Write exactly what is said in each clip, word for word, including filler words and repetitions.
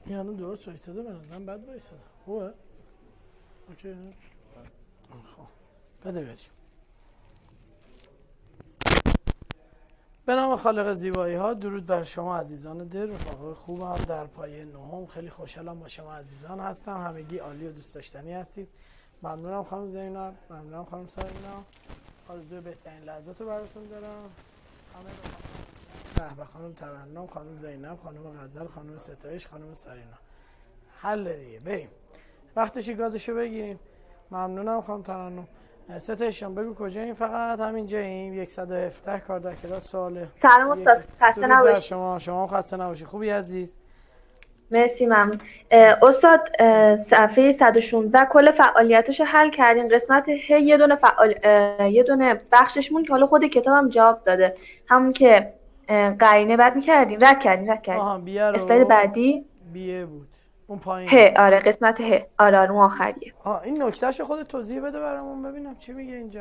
یعنی درست وایستاده به نظرم بد وایستاده. خوبه؟ اوکی. خب بده بریم. به نام خالق زیبایی ها، درود بر شما عزیزان دل، رفقای خوبم در پایه نهم. خیلی خوشحالم با شما عزیزان هستم. همگی عالی و دوست داشتنی هستید. ممنونم خانم زینب، ممنونم خانم سارینا. آرزوی بهترین لحظات رو براتون دارم. همه به خانم ترنم، خانم زینب، خانم غزل، خانم ستایش، خانم سارینا. حل دیگه، بریم وقتشی گازشو بگیریم. ممنونم خانم ترنم. ستایشان بگو کجاییم؟ فقط همین جاییم. صد و هفده کار در کلاس. سواله. سلام استاد، خسته نباشید. شما شما خسته نباشید. خوبی عزیز؟ مرسی ممنون. استاد صفحه صد و شانزده کل فعالیتاشو حل کردین. قسمت ه یه دونه فعال یه دونه بخشش مون که حالا خود کتابم جواب داده، همون که قرینه بعد می‌کردین رد کردین رد کردین. آها بیا رو. اسلاید بعدی بیه بود. اون پایین. ه آره قسمت ه آره آره اون آخریه. آه این نکتهشو خودت توضیح بده برامون ببینم چی میگه اینجا.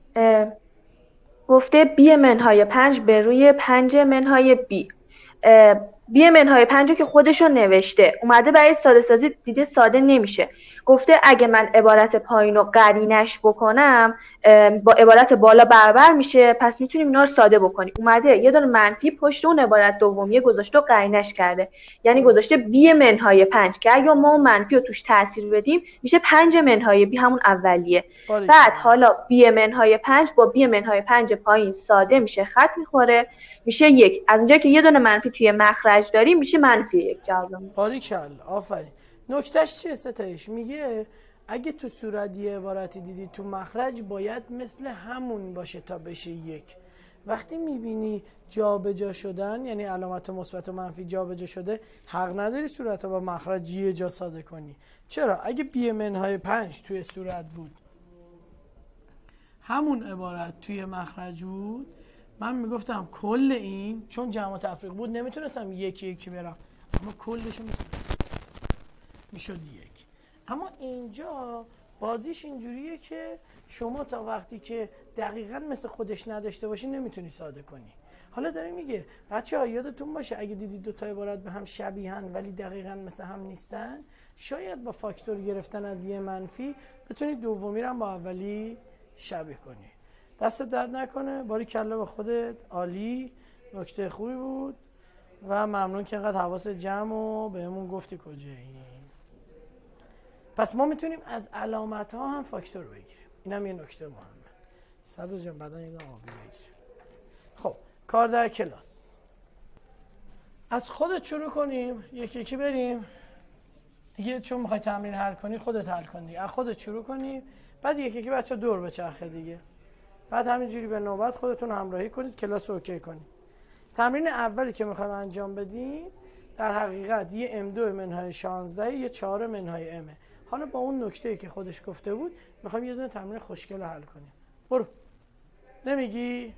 گفته بی منهای پنج به روی پنج منهای بی. بی منهای پنج که خودشو نوشته، اومده برای ساده سازی دیده ساده نمیشه. گفته اگه من عبارت پایین رو قرینش بکنم با عبارت بالا برابر میشه، پس میتونیم اینا رو ساده بکنیم. اومده یه دونه منفی پشت اون عبارت دومیه گذاشته و قرینش کرده، یعنی گذاشته بی منهای پنج که اگه ما اون منفی رو توش تاثیر بدیم میشه پنج منهای بی، همون اولیه. باریش. بعد حالا بی منهای پنج با بی منهای پنج پایین ساده میشه، خط میخوره میشه یک. از اونجایی که یه دونه منفی توی مخرج داریم میشه منفی یک. جوابم باریکلا، آفرین. نکتهش چیه ستایش؟ میگه اگه تو صورت یه عبارتی دیدی تو مخرج باید مثل همون باشه تا بشه یک. وقتی میبینی جابجا شدن، یعنی علامت مثبت و منفی جابجا شده، حق نداری صورت رو با مخرج یه جا ساده کنی. چرا؟ اگه بی منهای پنج توی صورت بود، همون عبارت توی مخرج بود، من میگفتم کل این چون جمع تفریق بود نمیتونستم یکی یکی برم، اما کلشو میتونستم، میشد یک. اما اینجا بازیش اینجوریه که شما تا وقتی که دقیقاً مثل خودش نداشته باشی نمیتونی ساده کنی. حالا داره میگه بچه‌ها یادتون باشه اگه دیدید دو تا عبارت به هم شبیهن ولی دقیقاً مثل هم نیستن، شاید با فاکتور گرفتن از یه منفی بتونید دومی رو هم با اولی شبیه کنی. دست درد نکنه، باری کلا به خودت، عالی، نکته خوبی بود و ممنون که اینقدر حواس جمع و بهمون گفتی کجایی. پس ما میتونیم از علامت ها هم فاکتور بگیریم. اینم یه نکته مهمه. صدر جان بعدا این آبی بگیریم. خب کار در کلاس. از خودت شروع کنیم، یکی یکی بریم. دیگه چون میخوای تمرین حل کنی خودت حل کنی. از خودت شروع کنیم، بعد یکی یکی بچه دور بچرخه دیگه. بعد همینجوری به نوبت خودتون همراهی کنید، کلاس رو اوکی کنید. تمرین اولی که میخوایم انجام بدیم در حقیقت یه ام دو منهای شانزده، یه چهار منهای امه. حالا با اون نکته‌ای که خودش گفته بود میخوایم یه دونه تمرین خوشگل رو حل کنیم. برو. نمیگی؟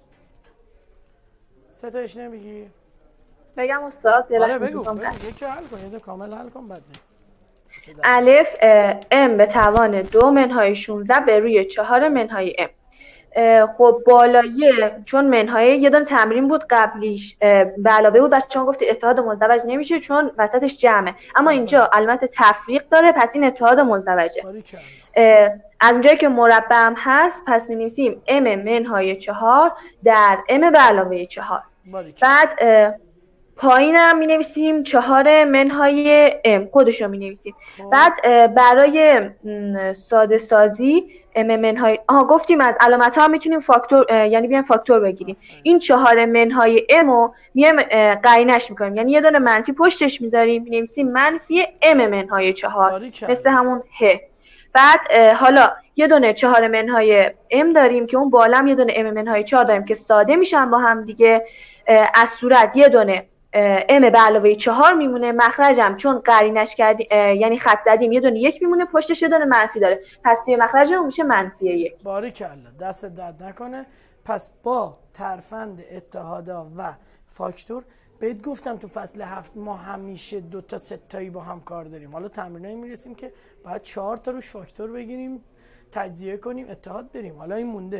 ستایش نمیگی؟ بگم استاد؟ آره بگو. بگو. یکی حل کن، یه دونه کامل حل کن بعد بگو. الف ام به توان دو منهای شانزده به روی چهار منهای ام. خب بالاییه چون منهای یه دونه تمرین بود قبلیش به علاوه بود، بچه‌ها گفت اتحاد مزدوج نمیشه چون وسطش جمعه، اما اینجا علامت تفریق داره پس این اتحاد مزدوجه. از اونجایی که مربع هم هست پس می‌نویسیم ام منهای چهار در ام به علاوه چهار. بعد پایینم می‌نویسیم چهار منهای ام خودشو می‌نویسیم. بعد برای ساده سازی ام منهای آها گفتیم از علامت ها میتونیم فاکتور یعنی بیایم فاکتور بگیریم. این چهار منهای ام رو میایم قرینش میکنیم، یعنی یه دونه منفی پشتش میذاریم می‌نویسیم منفی ام منهای چهار مثل همون ه. بعد حالا یه دونه چهار منهای ام داریم که اون بالا هم یه دونه ام منهای چهار داریم که ساده میشن با هم دیگه. از صورت یه دونه ام به علاوه چهار میمونه، مخرجم چون قرینش کردیم یعنی خط زدیم یه دونه یک میمونه، پشتش یه دونه منفی داره پس توی مخرجمون میشه منفی یک. باریکلا، دست درد نکنه. پس با ترفند اتحادا و فاکتور بهت گفتم تو فصل هفت ما همیشه دو تا ستایی با هم کار داریم. حالا تمرینایی میرسیم که باید چهار تا روش فاکتور بگیریم، تجزیه کنیم، اتحاد بریم. حالا این مونده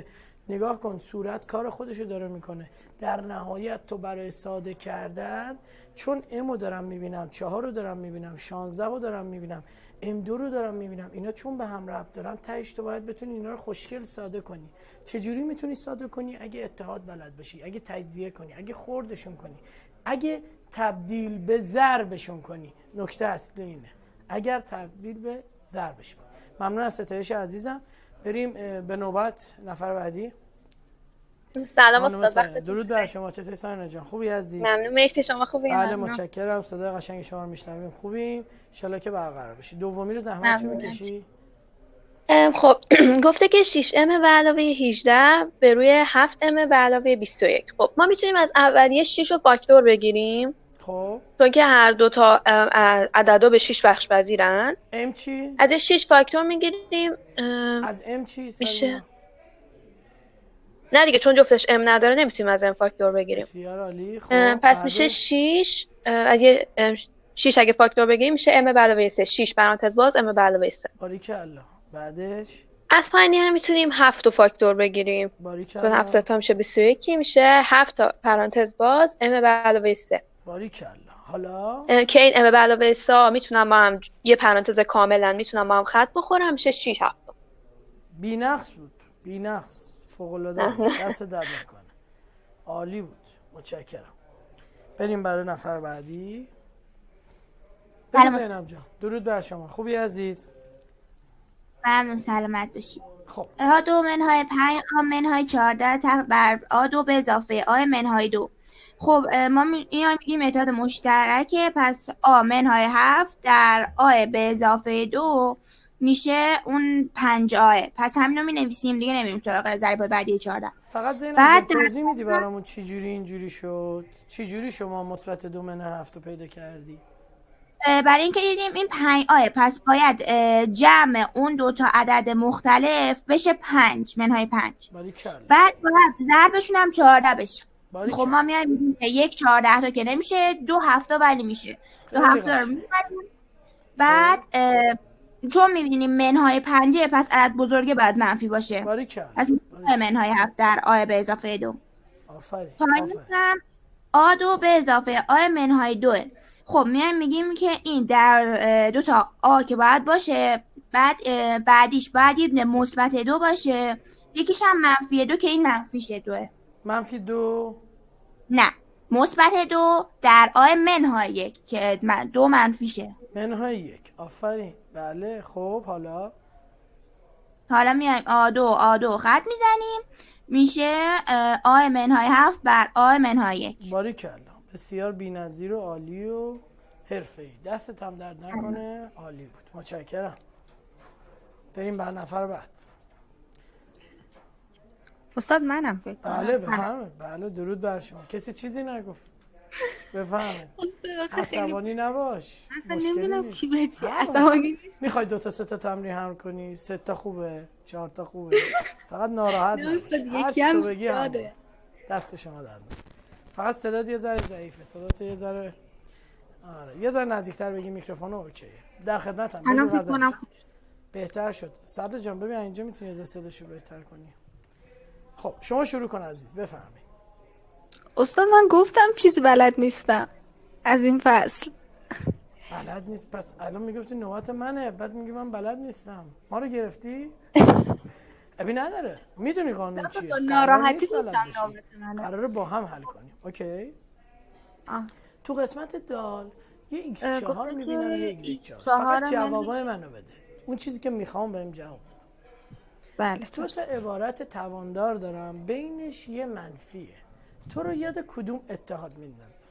نگاه کن صورت کار خودشو داره میکنه. در نهایت تو برای ساده کردن، چون امو دارم میبینم، چهار رو دارم میبینم، شانزده رو دارم میبینم، ام دو رو دارم میبینم، اینا چون به هم ربط دارن تهش تو باید بتونی اینا رو خوشگل ساده کنی. چجوری میتونی ساده کنی؟ اگه اتحاد بلد باشی، اگه تجزیه کنی، اگه خوردشون کنی، اگه تبدیل به ضربشون کنی. نکته اصلی اینه، اگر تبدیل به ضربش کنی. ممنون از ستایش عزیزم. بریم به نوبت نفر بعدی. سلام استاد، وقتتون درود بر شما. چطوری ساینا جان؟ خوبی عزیز؟ ممنون. مرسی، شما خوبین؟ بله متشکرم. صدای قشنگ شما رو میشنویم. خوبیم ان شاءالله که برقرار بشی. دومی رو زحمت چی میکشی؟ خب گفته که شش ام به علاوه هجده به روی هفت ام به علاوه بیست و یک. خب ما میتونیم از اولیه شش رو فاکتور بگیریم. خب چون که هر دو تا عددا به شش بخش پذیرن. ام چی؟ از شش فاکتور میگیریم. از ام چی؟ میشه نه دیگه، چون جفتش ام نداره نمیتونیم از ام فاکتور بگیریم. بسیار عالی. خب پس میشه شش. اگه شش اگه فاکتور بگیریم میشه ام به علاوه سه. شش پرانتز باز ام به علاوه سه. باریکلا. بعدش از پایینی هم میتونیم هفت فاکتور بگیریم. باریکلا. چون هفت تا میشه بیست و یک، میشه هفت تا پرانتز باز ام به علاوه سه. باریکلا. حالا که این ام به علاوه سه میتونم با هم یه پرانتز کاملا میتونم با هم خط بخورم، میشه شش هفت. بی‌نقص بود. بی‌نقص. فوق العاده. دست درد نکنه. عالی بود. متشکرم. بریم برای نفر بعدی. بله زینب جان. درود بر شما. خوبی عزیز؟ ممنون، سلامت باشید. خب آ دو منهای پنج آ منهای چهارده تق بر آ دو به اضافه آ منهای دو. خب ما این میگیم متد مشترکه، پس آ منهای هفت در آ به اضافه دو میشه اون پنج آه. پس همینو می نویسیم دیگه، نمیریم سراغ ضریب بعدی چهارده. فقط زینب توضیح میدی برامون چی جوری اینجوری شد؟ چی جوری شما مثبت دو منهای هفت رو پیدا کردی؟ برای اینکه دیدیم این پنج آه، پس باید جمع اون دو تا عدد مختلف بشه پنج منهای پنج. بعد باید ضربشون هم چهارده بشه. خب ما میایم میگیم که یک چهارده تا که نمیشه، دو هفته ولی میشه. دو هفته رو میبریم. بعد چون میبینیم منهای پنجه، پس عدد بزرگه باید منفی باشه. باریکلا. پس منهای هفت در آ به اضافه دو. آفرین. آفرین. آ دو به اضافه آ منهای دوه. خب میایم میگیم که این در دو تا آ که باید باشه، بعد بعدیش باید یه مثبت دو باشه، یکیش هم منفی دو که این منفیشه دوه. منفی دو؟ نه، مثبت دو در آ منهای یک که دو منفیشه. منهای یک. آفرین. بله. خب حالا حالا میایم آ دو آ دو خط میزنیم، میشه آ منهای هفت بر آ منهای یک. باریکلا. بسیار بی‌نظیر و عالی و حرفه‌ای. دستت هم درد نکنه. عالی بود. متشکرم. بریم بر نفر بعد. استاد منم فکر کنم. بله بفرمایید. بله درود بر شما. کسی چیزی نگفت. بفرمایید. عصبانی نباش. اصلا نمیدونم چی به چی عصبانی نیست. میخوای دو تا سه تا تمرین هم کنی؟ سه تا خوبه، چهار تا خوبه. فقط ناراحت نباش. استاد یکی هم یاده. دست شما درد. فقط صدات یه ذره ضعیفه. صدات یه ذره آره یه ذره نزدیکتر بگی میکروفون. اوکیه. در خدمتم. الان فکر کنم بهتر شد. صد جان ببین اینجا میتونی از صداشو بهتر کنی. خب شما شروع کن عزیز. بفرمایید. استاد من گفتم چیزی بلد نیستم از این فصل. بلد نیست؟ پس الان میگفتی نوبت منه، بعد میگی من بلد نیستم. ما رو گرفتی؟ ابی نداره. میدونی قانون چیه؟ ناراحتی گفتم نوبت منه. قراره با هم حل کنیم. اوکی؟ آه. تو قسمت دال یه ایکس چهار میبینم، یه ایکس چهار. فقط جوابای منو بده. اون چیزی که میخوام بهم جواب بده. بله. تو تا عبارت تواندار دارم، بینش یه منفیه. تو رو یاد کدوم اتحاد میندازه؟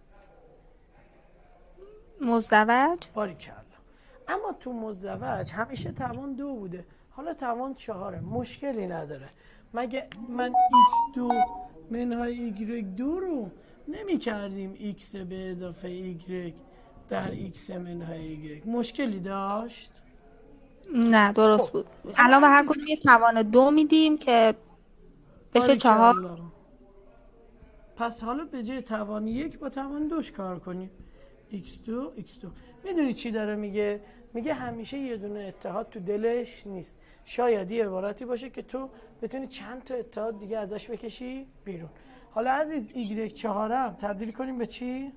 مزدوج. باریکلا. اما تو مزدوج همیشه توان دو بوده، حالا توان چهاره. مشکلی نداره. مگه من ایکس دو منهای ایگرگ دو رو نمی کردیم ایکس به اضافه ایگرگ در ایکس منهای ایگرگ؟ مشکلی داشت؟ نه درست بود. الان به هر کدوم یه توان دو میدیم که بشه چهار. پس حالا به جای توان یک با توان دوش کار کنیم. ایکس دو ایکس دو. میدونی چی داره میگه؟ میگه همیشه یه دونه اتحاد تو دلش نیست. شاید یه عبارتی باشه که تو بتونی چند تا اتحاد دیگه ازش بکشی بیرون. حالا عزیز ایگرگ چهارم تبدیل کنیم به چی؟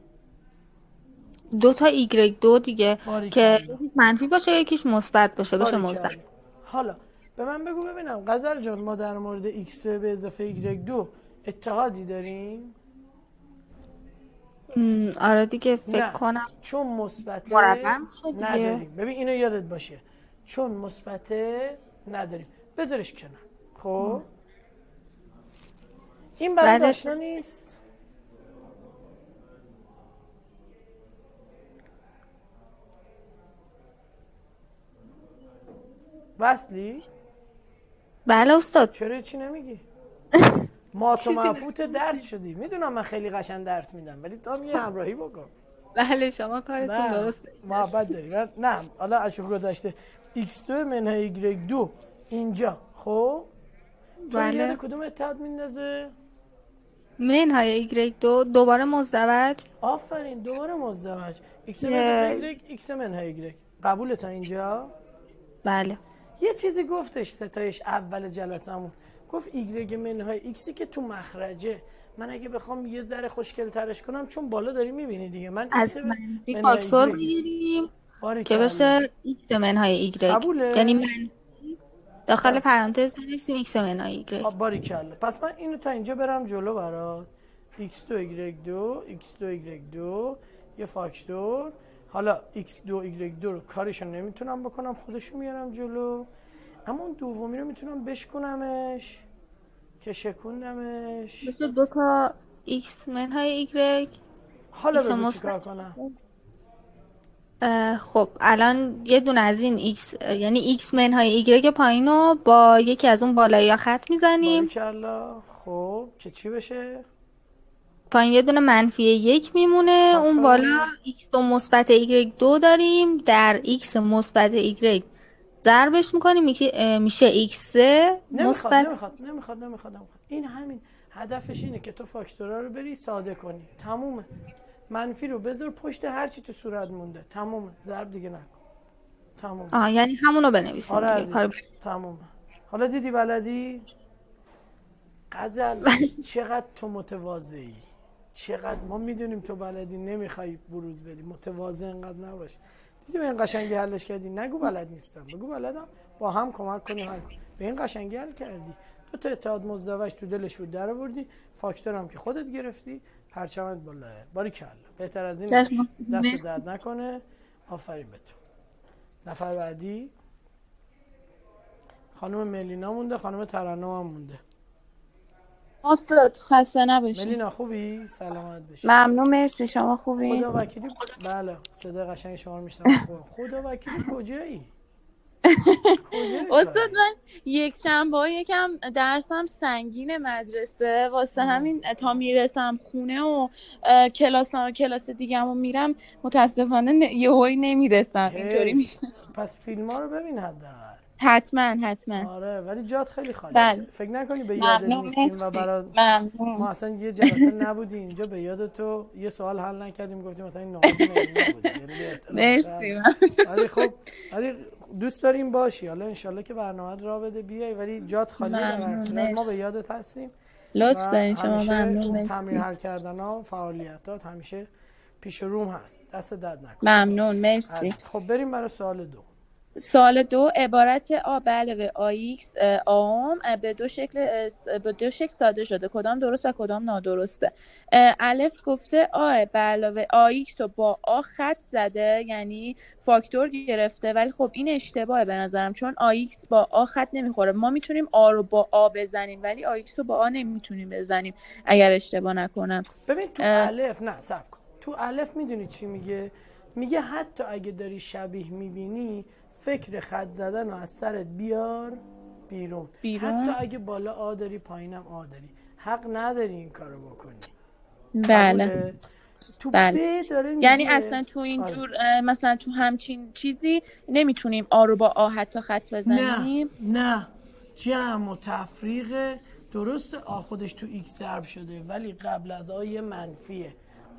دو تا ایگرگ دو دیگه که باریکلا. منفی باشه یکیش مثبت باشه بشه باریکلا. مثبت. حالا به من بگو ببینم غزل جان، ما در مورد ایکس دو به اضافه ایگرگ دو اتحادی داریم؟ م، آره دیگه فکر نه. کنم چون مثبته مربع میشه دیگه. نداریم. ببین اینو یادت باشه، چون مثبته نداریم بذارش کنار. خب این برات بله. آشنا نیست؟ وصلی؟ بله استاد. چرا چی نمیگی؟ ما تو مفوت درس شدی. میدونم من خیلی قشنگ درس میدم ولی تو هم یه همراهی بکن. بله شما کارتون درسته. محبت داری. نه حالا اشوف گذاشته ایکس دو منهای ایگرگ دو اینجا. خب تو بله. یاد کدوم اتحاد میندازه؟ منهای ایگرگ دو دوباره مزدوج. آفرین دوباره مزدوج. ایکس منهای ایگرگ ایکس منهای ایگرگ. قبوله تا اینجا؟ بله. یه چیزی گفتش ستایش اول جلسمون، گفت ایگرگ منهای ایکسی که تو مخرجه. من اگه بخوام یه ذره خوشگل ترش کنم چون بالا داری میبینی دیگه، من از منفی فاکتور بگیریم که بشه ایکس منهای ایگرگ. قبوله؟ یعنی من داخل پرانتز بنویسیم ایکس منهای ایگرگ. باریکلا. پس من اینو تا اینجا برم جلو برات. ایکس دو ایگرگ دو ایکس دو ایگرگ دو یه فاکتور. حالا ایکس دو ایگرگ دو رو کارشو نمیتونم بکنم، خودشو میارم جلو. اما اون دومی رو میتونم بشکنمش که شکوندمش بشه دو تا ایکس منهای ایگرگ. حالا بگو چیکار کنم. خب الان یه دونه از این ایکس یعنی ایکس منهای ایگرگ پایینو با یکی از اون بالایی خط میزنیم. باریکلا. خب که چی بشه؟ پایین یه دونه منفی یک میمونه. آفره. اون بالا ایکس دو مثبت ایگرگ دو داریم، در ایکس مثبت ایگرگ ضربش میکنیم میشه ایکس مثبت. نمیخواد نمیخواد نمیخواد نمیخواد. این همین هدفش اینه که تو فاکتورها رو بری ساده کنی. تمومه. منفی رو بذار پشت هر چی تو صورت مونده. تمومه. ضرب دیگه نکن. تمومه. آه یعنی همونو بنویسیم. آره دیگه کار ب... تمومه. حالا دیدی بلدی؟ غزل چقدر تو متواضعی، چقدر ما میدونیم تو بلدی، نمیخوای بروز بدی، متواضع انقدر نباش. دیدی به این قشنگی حلش کردی؟ نگو بلد نیستم، بگو بلدم، با هم کمک کنیم حل کنیم. به این قشنگی حل کردی. دو تا اتحاد مزدوج تو دلش بود در آوردی، فاکتور هم که خودت گرفتی، پرچمت بالاه. باریکلا. بهتر از این دست درد نکنه. آفرین به تو. نفر بعدی خانم ملینا مونده، خانم ترنم هم مونده. استاد خسته نباشید. ملینا خوبی؟ سلامت باشی. ممنون مرسی. شما خوبی؟ خدا وکیلی. بله صدای قشنگ شما رو میشنوم. خدا وکیلی کجایی؟ استاد من یک شنبه ها یکم درسم سنگین مدرسه، واسه همین تا میرسم خونه و کلاس کلاس دیگه‌مو میرم متاسفانه یهویی نمیرسم. اینطوری میشه. پس فیلم ها رو ببین حداقل. حتما حتما. آره ولی جات خیلی خالیه. بله. فکر نکنی به یادت نیستیم و برای ما اصلا یه جلسه نبودی اینجا به یاد تو یه سوال حل نکردیم، گفتیم مثلا این نقاط نبود. مرسی. ولی خب ولی دوست داریم باشی. حالا انشالله که برنامه را بده بیای، ولی جات خالیه. در ما به یادت هستیم. لطف دارین شما. ممنون. مرسی. تمرین حل کردن ها، فعالیتات همیشه پیش روم هست. دست درد نکنه. ممنون. مرسی. خب بریم برای سوال دو. سوال دو عبارت آ به علاوه آیکس آم به دو شکل به دو شکل ساده شده، کدام درست و کدام نادرسته؟ الف گفته آ به علاوه آیکس رو با آ خط زده، یعنی فاکتور گرفته، ولی خب این اشتباهه به نظرم، چون آیکس با آ خط نمیخوره. ما میتونیم آ رو با آ بزنیم ولی آیکس رو با آ نمیتونیم بزنیم اگر اشتباه نکنم. ببین تو الف نه صبر کن. تو الف میدونی چی میگه؟ میگه حتی اگه داری شبیه میبینی فکر خط زدن رو از سرت بیار بیرون. بیرون حتی اگه بالا آ داری پایینم آ داری، حق نداری این کارو بکنی. بله. تو بله. داره یعنی اصلا تو این جور مثلا تو همچین چیزی نمیتونیم آ رو با آ حتی خط بزنیم؟ نه نه جمع و تفریق درست. آ خودش تو ایکس ضرب شده ولی قبل از آ یه منفیه.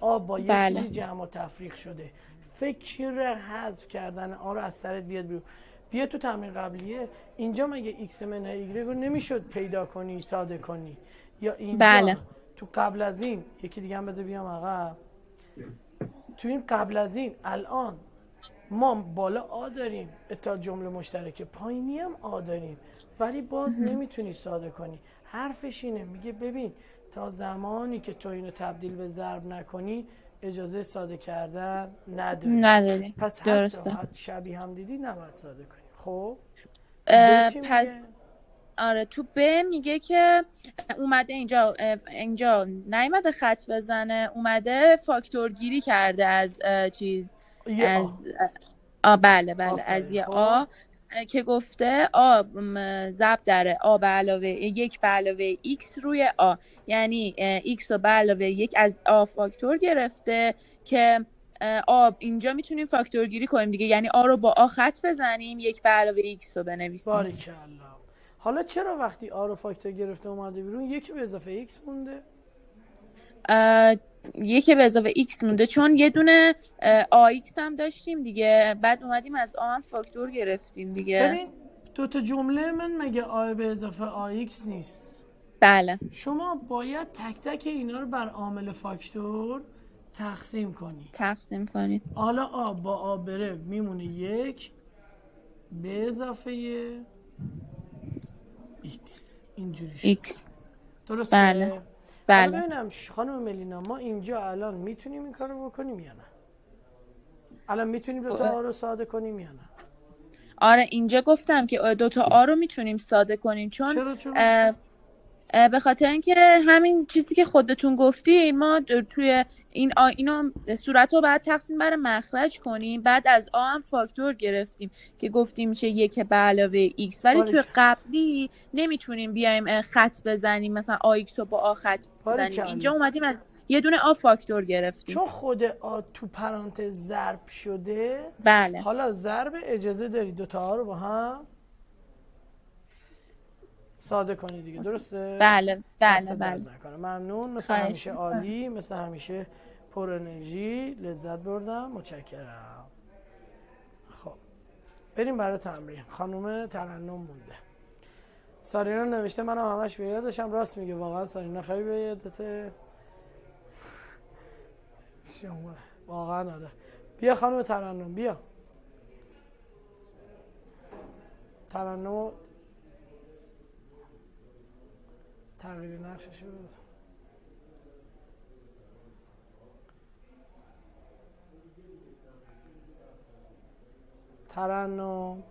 آ با یه بله. چیزی جمع و تفریق شده، فکر حذف کردن آ رو از سرت بیاد بیرون. بیا تو تمرین قبلیه اینجا مگه ایکس منهای ایگرگ رو نمیشد پیدا کنی ساده کنی؟ یا اینجا بله. تو قبل از این یکی دیگه هم بذار بیام عقب، تو این قبل از این الان ما بالا آ داریم تا جمله مشترکه، پایینی هم آ داریم ولی باز نمیتونی ساده کنی. حرفش اینه، میگه ببین تا زمانی که تو اینو تبدیل به ضرب نکنی اجازه ساده کردن نداری. نداری. پس درسته. حتی شبیه هم دیدی نباید ساده کنی. خب پس آره تو ب میگه که اومده اینجا اینجا نیومده خط بزنه، اومده فاکتور گیری کرده از چیز از آ بله بله از یه آ که گفته آ ضرب در آ به علاوه یک به علاوه ایکس روی آ، یعنی ایکس رو به علاوه یک از آ فاکتور گرفته که آ اینجا میتونیم فاکتور گیری کنیم دیگه، یعنی آ رو با آ خط بزنیم یک به علاوه ایکس رو بنویسیم. باریکلا. حالا چرا وقتی آ رو فاکتور گرفته اومده بیرون یک به اضافه ایکس مونده؟ یک به اضافه ایکس مونده چون یه دونه آ ایکس هم داشتیم دیگه، بعد اومدیم از آ هم فاکتور گرفتیم دیگه. ببین دو تا جمله من مگه آ به اضافه آ ایکس نیست؟ بله. شما باید تک تک اینا رو بر عامل فاکتور تقسیم کنی. تقسیم کنید. حالا آ با آ بره میمونه یک به اضافه ایکس، اینجوری شد. ایکس. درسته؟ بله. بله. ببینم خانم ملینا ما اینجا الان میتونیم این کارو بکنیم یا نه؟ الان میتونیم دو تا آ رو ساده کنیم یا نه؟ آره اینجا گفتم که دو تا آ رو میتونیم ساده کنیم چون چرا چرا؟ به خاطر اینکه همین چیزی که خودتون گفتین ما توی این آ اینو صورت رو بعد تقسیم بر مخرج کنیم، بعد از آ هم فاکتور گرفتیم که گفتیم میشه یک به علاوه ایکس، ولی توی قبلی نمیتونیم بیایم خط بزنیم مثلا آ ایکس رو با آ خط بزنیم. اینجا اومدیم از یه دونه آ فاکتور گرفتیم چون خود آ تو پرانتز ضرب شده. بله. حالا ضرب اجازه داری دو تا آ رو با هم ساده کنی دیگه، درسته؟ بله بله بله. ممنون، مثل همیشه عالی، مثل همیشه پر انرژی، لذت بردم، متشکرم. خب بریم برای تمرین. خانم ترنم مونده. سارینا نوشته منم همش به یادشم، راست میگه واقعا سارینا خیلی به یادته. شما واقعا آره. بیا خانم ترنم بیا. ترنم تغییر نقشش بود. ترنم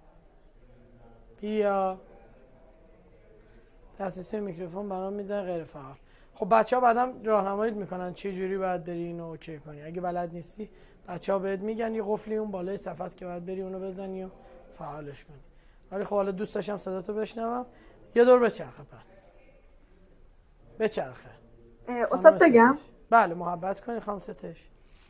بیا. دسترسی میکروفون برام میزنه غیر فعال. خب بچه ها بعدم راهنماییت میکنن چه جوری باید بری اینو اوکی کنی. اگه بلد نیستی بچه ها بهت میگن یه قفلی اون بالای صفحه است که باید بری اونو بزنی و فعالش کنی. ولی خب حالا دوست داشتم صداتو بشنوم. یه دور بچرخه پس. بچرخه. استاد بگم؟ بله محبت کنی خانم ستش.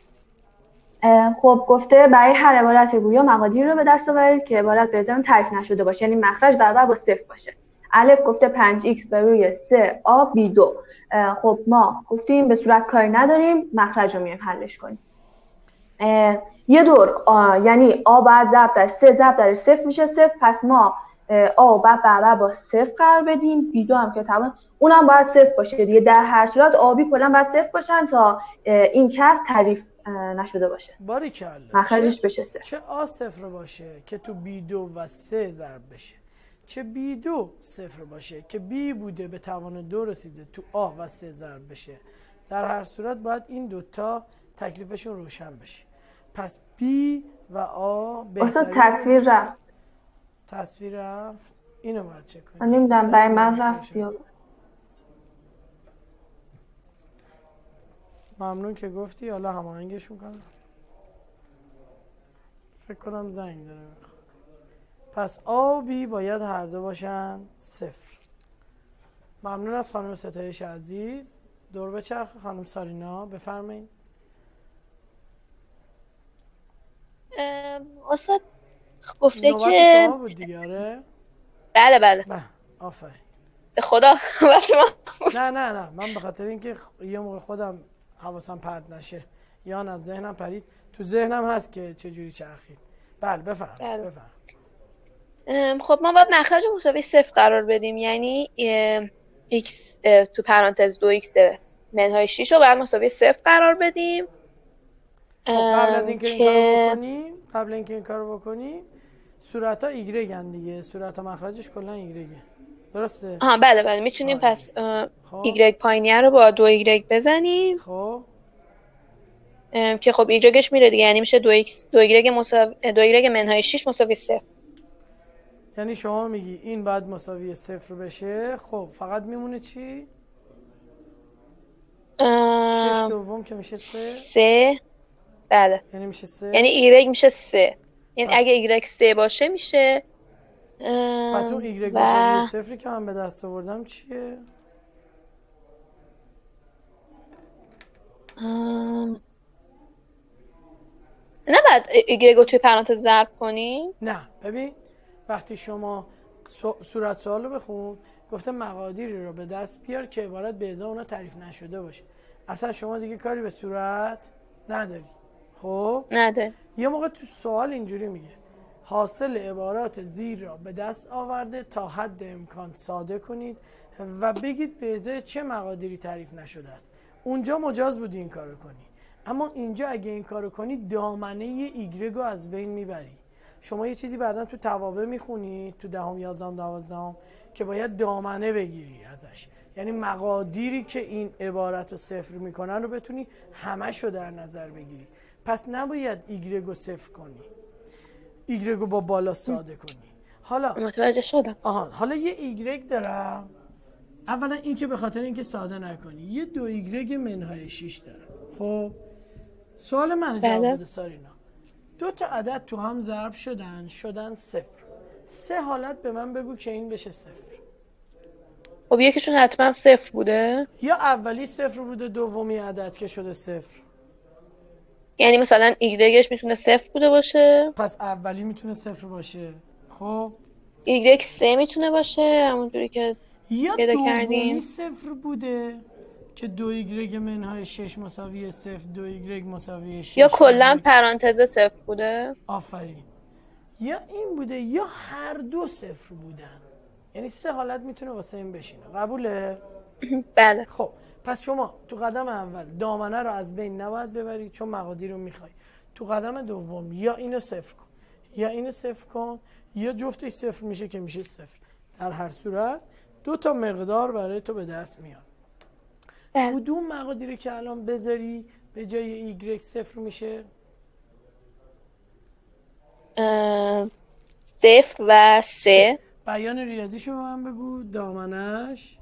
خب گفته برای هر عبارت گویا مقادیر رو به دست آورید که عبارت به ازای تعریف نشده باشه، یعنی مخرج برابر با صفر باشه. الف گفته پنج ایکس بر روی سه آ بی دو. خب ما گفتیم به صورت کاری نداریم، مخرج رو میایم حلش کنیم. یه دور آ، یعنی آ بعد ضرب در سه ضرب در صفر میشه صفر، پس ما آ بعد برابر با صفر قرار بدیم، بی دو هم که طبعا اونم باید صفر باشه دیگه. در هر صورت آ بی کلا باید صفر باشن تا این کس تعریف نشده باشه. باریکلا. مخرجش بشه صفر. چه آ صفر باشه که تو بی دو و سه ضرب بشه، چه بی دو صفر باشه که بی بوده به توان دو رسیده تو آ و سه ضرب بشه. در هر صورت باید این دوتا تکلیفشون روشن بشه. پس بی و آ اصلا تصویر رفت. تصویر رفت. اینو باید چک کنیم. من نمیدونم برای من رفت یا ممنون که گفتی. حالا هماهنگش میکنم. فکر کنم زنگ داره میخواد. پس آ و بی باید هر دو باشن صفر. ممنون از خانم ستایش عزیز. دور بچرخ خانم سارینا بفرمایید. استاد گفته نوبت که شما بود دیگه. آره بله بله. به آفرین. به خدا. نه نه نه من به خاطر اینکه یه موقع خودم حواسم پرت نشه یا نه ذهنم پرید. تو ذهنم هست که چجوری چرخید. بله بفرم بله. بفرم. خب ما باید مخرج مساوی صفر قرار بدیم، یعنی x تو پرانتز دو ایکس منهای شش رو باید مساوی صفر قرار بدیم. خب قبل از اینکه این کارو بکنیم قبل اینکه این کارو بکنیم صورت ها ایگرگن دیگه، صورت ها مخرجش کلا ایگرگه، درسته؟ آها بله بله میتونیم آره. پس ایگرگ پایینیه رو با دو ایگرگ بزنیم. خب که خب ایگرگش میره دیگه، یعنی میشه دو ایکس دو ایگرگ مساوی دو ایگرگ منهای شش مساوی صفر. یعنی شما میگی این باید مساوی صفر بشه. خب فقط میمونه چی؟ شش دوم که میشه سه. سه بله. یعنی میشه سه. یعنی ایگرگ میشه سه. یعنی اگه ایگرگ سه باشه میشه. پس اون ایگرگ و... مساوی صفری که من به دست آوردم چیه؟ ام... نه بعد ایگرگ رو توی پرانتز ضرب کنی؟ نه ببین وقتی شما صورت سوال رو بخون گفته مقادیری رو به دست بیار که عبارت به ازای اونا تعریف نشده باشه. اصلا شما دیگه کاری به صورت نداری. خب نداری. یه موقع تو سوال اینجوری میگه حاصل عبارات زیر را به دست آورده تا حد امکان ساده کنید و بگید به ازای چه مقادیری تعریف نشده است. اونجا مجاز بودی این کارو کنی، اما اینجا اگه این کارو کنی دامنه ایگرگ رو از بین میبری. شما یه چیزی بعداً تو توابع میخونی تو دهم یازدهم دوازدهم که باید دامنه بگیری ازش، یعنی مقادیری که این عبارت رو صفر میکنن رو بتونی همش رو در نظر بگیری. پس نباید ایگرگ رو صفر کنی، ایگرگ رو با بالا ساده کنی. حالا متوجه شدم. آها حالا یه ایگرگ دارم، اولا این که به خاطر اینکه ساده نکنی یه دو ایگرگ منهای شش دارم. خب سوال من جواب بده سارینا. دو تا عدد تو هم ضرب شدن شدن صفر. سه حالت به من بگو که این بشه صفر. خب یکیشون حتما صفر بوده، یا اولی صفر بوده دومی عدد که شده صفر. یعنی مثلا ایگرگش میتونه صفر بوده باشه، پس اولی میتونه صفر باشه. خب ایگرگ سه میتونه باشه همونجوری که یا پیدا دومی کردیم. صفر بوده که دو ایگرگ منهای شش مساوی صفر، دو ایگرگ مساوی شش، یا کلا پرانتز صفر بوده. آفرین. یا این بوده یا هر دو صفر بودن، یعنی سه حالت میتونه واسه این بشینه. قبوله؟ بله. خب پس شما تو قدم اول دامنه رو از بین نباید ببری چون مقادیر رو میخوای. تو قدم دوم یا اینو صفر کن یا اینو صفر کن یا جفتش صفر میشه که میشه صفر. در هر صورت دو تا مقدار برای تو به دست میاد. بله. کدوم مقادیری که الان بذاری به جای ایگرگ صفر میشه؟ صفر و سه. بیان ریاضیشو به من بگو. دامنش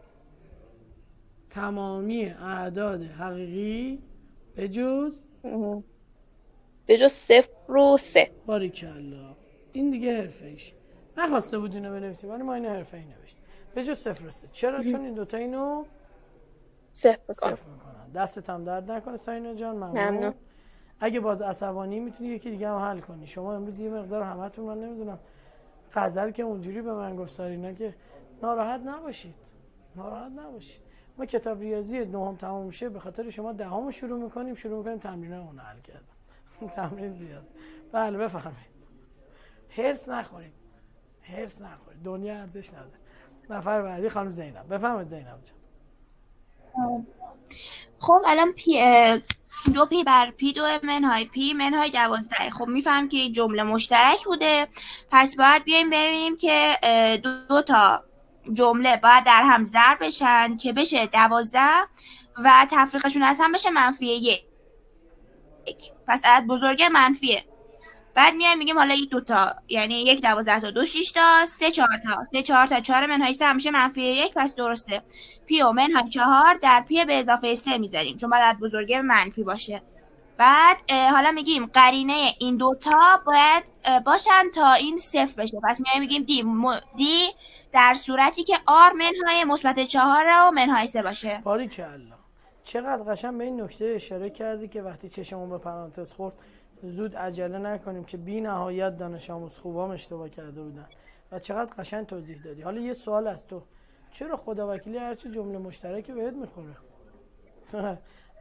تمامی اعداد حقیقی به جز به جز صفر و سه. باریکلا. این دیگه حرفه ایش نخواسته بود اینو بنویسی ولی ما اینو حرفه ای نوشت. به جز صفر و سه. چرا؟ چون این دوتا اینو صفر میکنن. صفر میکنن. دستت هم درد نکنه ساینا جان. ممنون. اگه باز عصبانی میتونی یکی دیگه هم حل کنی. شما امروز یه مقدار همتون من نمیدونم غزل که اونجوری به من گفت سارینا که ناراحت نباشید ناراحت نباشید ما کتاب ریاضی نهم تموم میشه به خاطر شما دهم شروع میکنیم شروع میکنیم تمرینای اون حل کردن. تمرین زیاد. بله بفرمایید. هرس نخورید هرس نخورید دنیا ارزش نداره. نفر بعدی خانم زینب. بفرمایید زینب جان. خب الان پی دو پی بر پی دو منهای پی منهای دوازده. خب میفهم که جمله مشترک بوده، پس باید بیایم ببینیم که دو, دو تا جمله باید در هم ضرب بشن که بشه دوازده و تفریقشون از هم بشه منفی یک. پس عدد بزرگ منفیه. بعد میایم میگیم حالا یک دوتا یعنی یک دوازده تا دو شش تا سه چهار تا سه چهار تا چهار منهای سه میشه منفی یک. پس درسته پی و منهای چهار در پی به اضافه سه میذاریم چون باید عدد بزرگ منفی باشه. بعد حالا میگیم قرینه این دوتا باید باشن تا این صفر بشه. پس میایم میگیم دی م... دی در صورتی که آر منهای مثبت چهار و منهای سه باشه. باریکلا. چقدر قشنگ به این نکته اشاره کردی که وقتی چشمون به پرانتز خورد زود عجله نکنیم که بی نهایت دانش آموز خوبام اشتباه کرده بودن و چقدر قشنگ توضیح دادی. حالا یه سوال از تو، چرا خداوکیلی هرچی جمله مشترکی بهت میخوره؟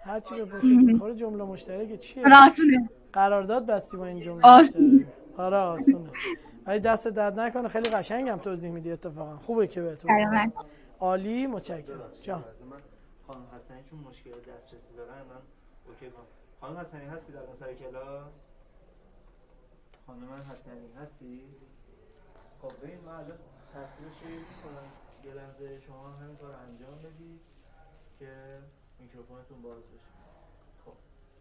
هر چی به پشت میخوره جمله مشترکه چیه؟ راسونه قرارداد بستی با این جمله مشترک. آره آسونه. ولی دست درد نکنه، خیلی قشنگم توضیح میدی اتفاقا. خوبه که بهتون. عالی، متشکرم. جان. خانم حسنی چون مشکل دسترسی دارن من اوکی کنم. خانم حسنی هستی در سر کلاس؟ خانم حسنی هستی؟ خب ببین من الان تصویر شیر میکنم، یه لحظه شما همین کار انجام بدید که میکروفونتون باز بشه. خب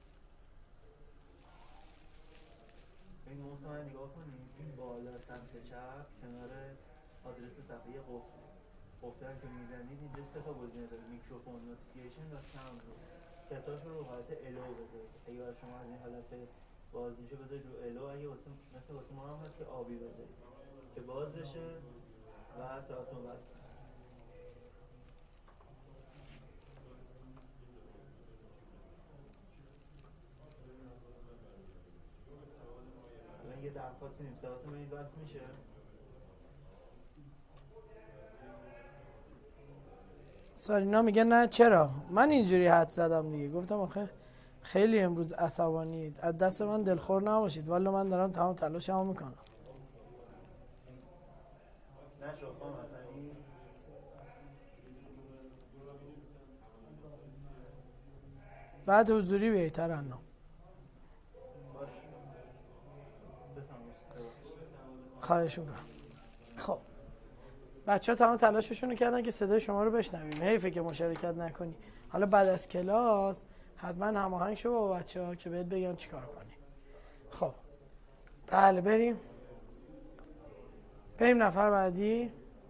این موضوع من نگاه کنید، این بالا سمت چپ کنار آدرس صفحه قفل قفل که میزنید اینجا سه تا گزینه داره، میکروفون، نوتیفیکیشن و ساوند رو سه تاشون رو حالت الو بذارید. اگه برای شما از این حالت باز میشه بذارید رو الو، اگه واسه مثل واسه ما هم هست که آبی بذارید که باز بشه و ساعتون وصل. الان یه درخواست میدیم ساعتون ببینید وصل میشه. سارینا میگه نه چرا؟ من اینجوری حد زدم دیگه، گفتم آخه خیلی امروز عصبانید، از دست من دلخور نباشید، والا من دارم تمام تلاشمو میکنم. نه شما مثلا این بعد حضوری بیایی ترنم. خواهش میکنم. خب بچه ها تمام تلاششون رو کردن که صدای شما رو بشنویم، حیفه که مشارکت نکنی. حالا بعد از کلاس حتما هماهنگ شو با بچه ها که بهت بگن چیکار کنی. خب بله بریم بریم نفر بعدی.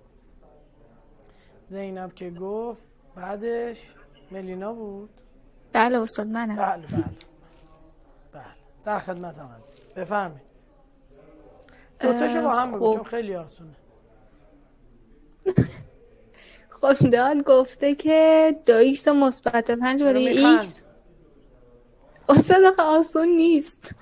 زینب که گفت، بعدش ملینا بود. بله استاد منم. بله بله بله در خدمتم عزیز، بفرمایید. دوتاشو با هم بگو چون خیلی آسونه. خب دان گفته که دو ایکس مثبت پنج برای ایکس. استاد آخه آسون نیست.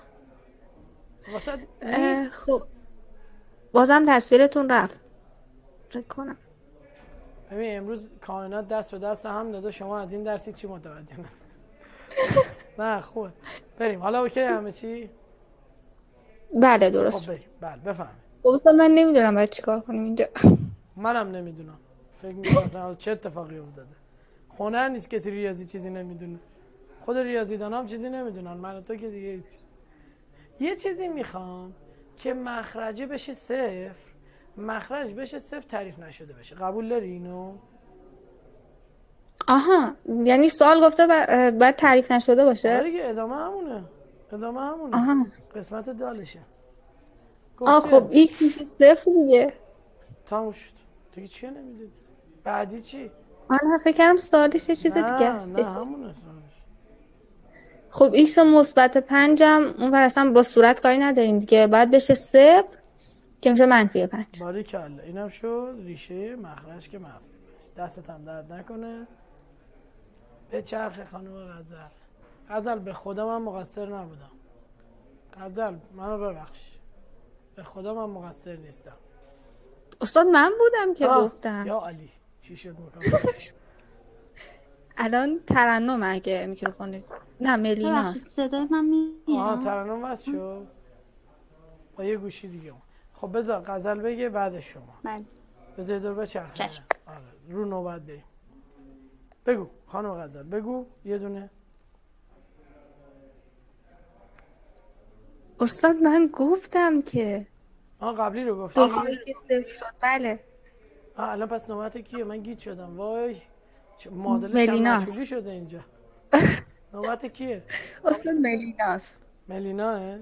خب بازم تصویرتون رفت فکر کنم. ببین امروز کائنات دست به دست هم داده، شما از این درسی چی متوجه نه؟ نه خوبه بریم. حالا اوکی همه چی؟ بله درست. خب بریم. بله بفهم. استاد من نمیدونم باید چیکار کنیم اینجا. منم نمیدونم، فکر می‌کنم چه اتفاقی افتاده. هنر نیست کسی ریاضی چیزی نمیدونه، خود ریاضیدانا هم چیزی نمیدونن، من و تو که دیگه هیچ. یه چیزی میخوام که مخرجه بشه صفر، مخرج بشه صفر تعریف نشده بشه. قبول داری اینو؟ آها یعنی سوال گفته باید تعریف نشده باشه؟ آره دیگه ادامه همونه، ادامه همونه. آها. قسمت دالشه. آه خب ایکس میشه صفر دیگه. تموم شد دیگه. چیه نمیدونی؟ بعدی چی؟ من فکر کردم سوالش یه چیز دیگه است. نه همونه سوالش. خب ایکس مثبت پنجم اون ور اصلا با صورت کاری نداریم دیگه، باید بشه صفر که میشه منفی پنج. باریکلا اینم شد ریشه مخرج که منفی پنج. دستت هم درد نکنه. به چرخ خانم غزل. غزل به خدا من مقصر نبودم. غزل منو ببخش، به خدا من مقصر نیستم. استاد من بودم که گفتم. یا علی چی شد میکنم؟ الان ترنم اگه میکروفون نه ملیناست. صدای من میاد. آها ترنم واسه شد با یه گوشی دیگه. خب بذار غزل بگه بعد شما. بله بذار دور بچرخه. آره رو نوبت بریم. بگو خانم غزل بگو یه دونه. استاد من گفتم که آه قبلی رو گفتم. دو تایی که صفر شد. بله آه الان پس نوبت کیه؟ من گیج شدم. وای معادله ملیناست شده اینجا. نوبت کیه؟ استاد ملیناست. ملیناه؟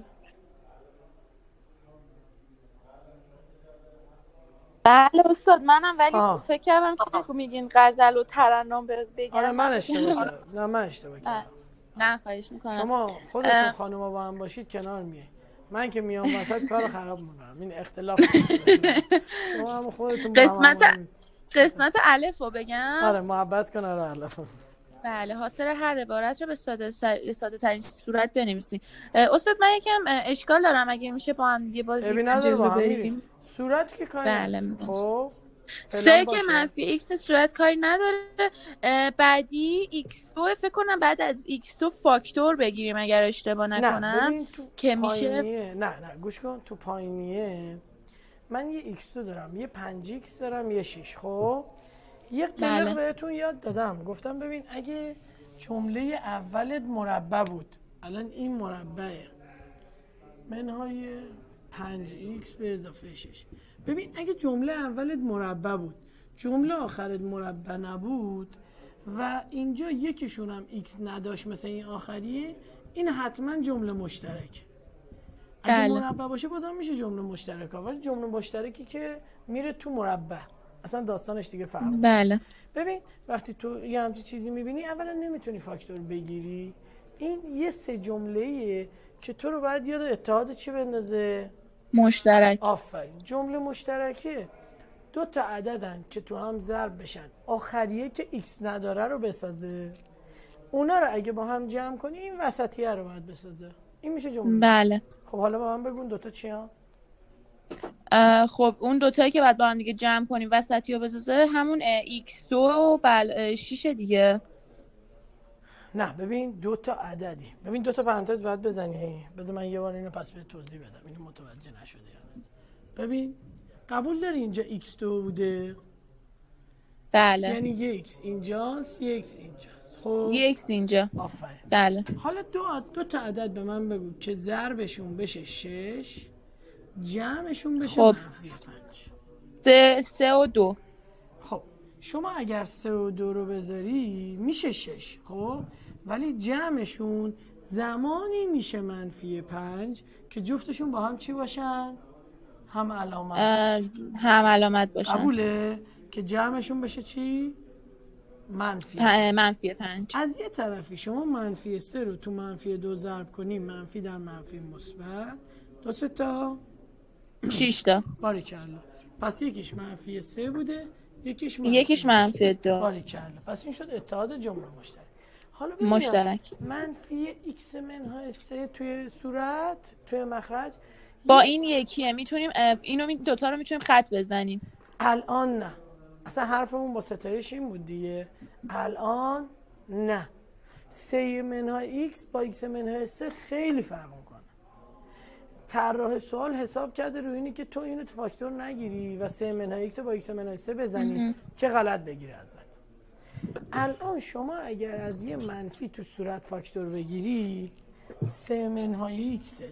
بله استاد منم، ولی آه. فکر کردم که میگین غزل و ترنم بگم. آره من اشتباه کردم. نه من اشتباه کردم. نه خواهش میکنم. شما خودتون خانوما با هم باشید کنار میای، من که میام وسط کارو خراب میکنم. این اختلاف شما هم خودتون با قسمت هم قسمت الف رو بگم. آره محبت کن. آره الف. بله حاصل هر عبارت رو به ساده سر... ساده ترین صورت بنویسیم. استاد من یکم اشکال دارم، اگه میشه با هم یه بار جلو بریم. صورت که کاری. بله خب سه که منفی ایکس صورت کاری نداره. بعدی ایکس دو فکر کنم بعد از ایکس دو فاکتور بگیریم اگر اشتباه نکنم. نه ببین تو که پایینیه. میشه نه نه گوش کن، تو پایینیه من یه ایکس دو دارم، یه پنج ایکس دارم، یه شیش. خب یه قلق بله. بهتون یاد دادم، گفتم ببین اگه جمله اولت مربع بود، الان این مربعه منهای پنج ایکس به اضافه شش. ببین اگه جمله اولت مربع بود، جمله آخرت مربع نبود و اینجا یکیشون هم ایکس نداشت مثل این آخریه، این حتما جمله مشترک. اگه بله. مربع باشه بازم میشه جمله مشترک، ولی جمله مشترکی که میره تو مربع اصلا داستانش دیگه فرق. بله. ببین وقتی تو یه همچین چیزی میبینی اولا نمیتونی فاکتور بگیری. این یه سه جمله‌ایه که تو رو باید یاد اتحاد چی بندازه؟ مشترک. آفرین. جمله مشترکه دو تا عددن که تو هم ضرب بشن، آخریه که ایکس نداره رو بسازه، اونا رو اگه با هم جمع کنی این وسطیه رو باید بسازه. این میشه جمله. بله. خب حالا با من بگون دوتا چی هم؟ خب اون دوتایی که بعد با هم دیگه جمع کنیم وسطی رو بسازه همون ایکس دو و بل شیش دیگه. نه ببین دو تا عددی، ببین دو تا پرانتز باید بزنی. بذار من یه بار اینو پس به توضیح بدم، اینو متوجه نشده یاد. ببین قبول داری اینجا ایکس دو بوده؟ بله. یعنی یه ایکس اینجاست، یه ایکس اینجاست. خب یه ایکس اینجا. آفرین. بله. حالا دو دو تا عدد به من بگو که ضربشون بشه شش، جمعشون بشه خب منفی پنج. سه سه و دو. خب شما اگر سه و دو رو بذاری میشه شش، خب ولی جمعشون زمانی میشه منفی پنج که جفتشون با هم چی باشن؟ هم علامت. هم علامت باشن. قبوله؟ که جمعشون بشه چی؟ منفی پ... منفی پنج. از یه طرفی شما منفی سه رو تو منفی دو ضرب کنی منفی در منفی مثبت دو سه تا شش تا. باریکلا. پس یکیش منفی سه بوده، یکیش منفی یکیش منفی دو. باریکلا. پس این شد اتحاد جمله مشترک. حالا مشترک. منفی ایکس منهای سه توی صورت توی مخرج با این یکیه، میتونیم اینو می دوتا رو میتونیم خط بزنیم. الان نه، اصلا حرفمون با ستایش این بود دیگه. الان نه، سه منهای ایکس با ایکس منهای سه خیلی فرق میکنه. طراح سوال حساب کرده روی اینی که تو اینو فاکتور نگیری و سه منهای ایکس با ایکس منهای سه بزنی که غلط بگیره ازت. الان شما اگر از یه منفی تو صورت فاکتور بگیری، سه منهای ایکست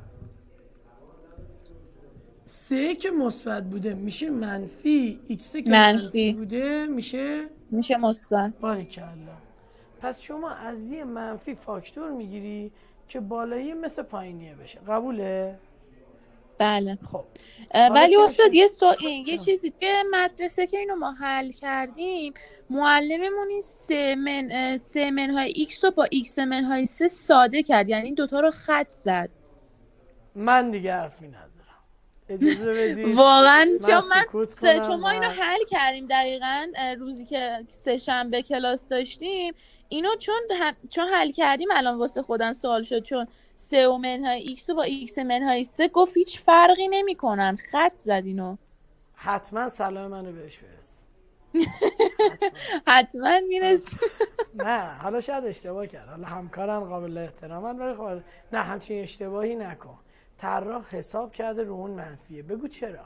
سه که مثبت بوده میشه منفی، ایکس که منفی, منفی بوده میشه میشه مثبت. باریکلا. پس شما از یه منفی فاکتور میگیری که بالایی مثل پایینیه بشه. قبوله؟ بله. خب ولی استاد یه سو... یه چیزی که مدرسه که اینو ما حل کردیم معلممون این سه من سه منهای ایکس رو با ایکس منهای سه ساده کرد، یعنی این دوتا رو خط زد. من دیگه حرفی ندارم، اجازه بدید واقعا چون من سه چون ما اینو حل کردیم دقیقاً روزی که سه شنبه کلاس داشتیم اینو چون هم... چون حل کردیم الان واسه خودم سوال شد، چون سه و منهای ایکس و با ایکس منهای سه گفت هیچ فرقی نمیکنن، خط زد اینو. حتما سلام منو بهش برس. حتما میرس. نه حالا شاید اشتباه کرد، حالا همکارم قابل احترامن ولی خب نه همچین اشتباهی نکن. طراح حساب کرده رو اون منفیه. بگو چرا؟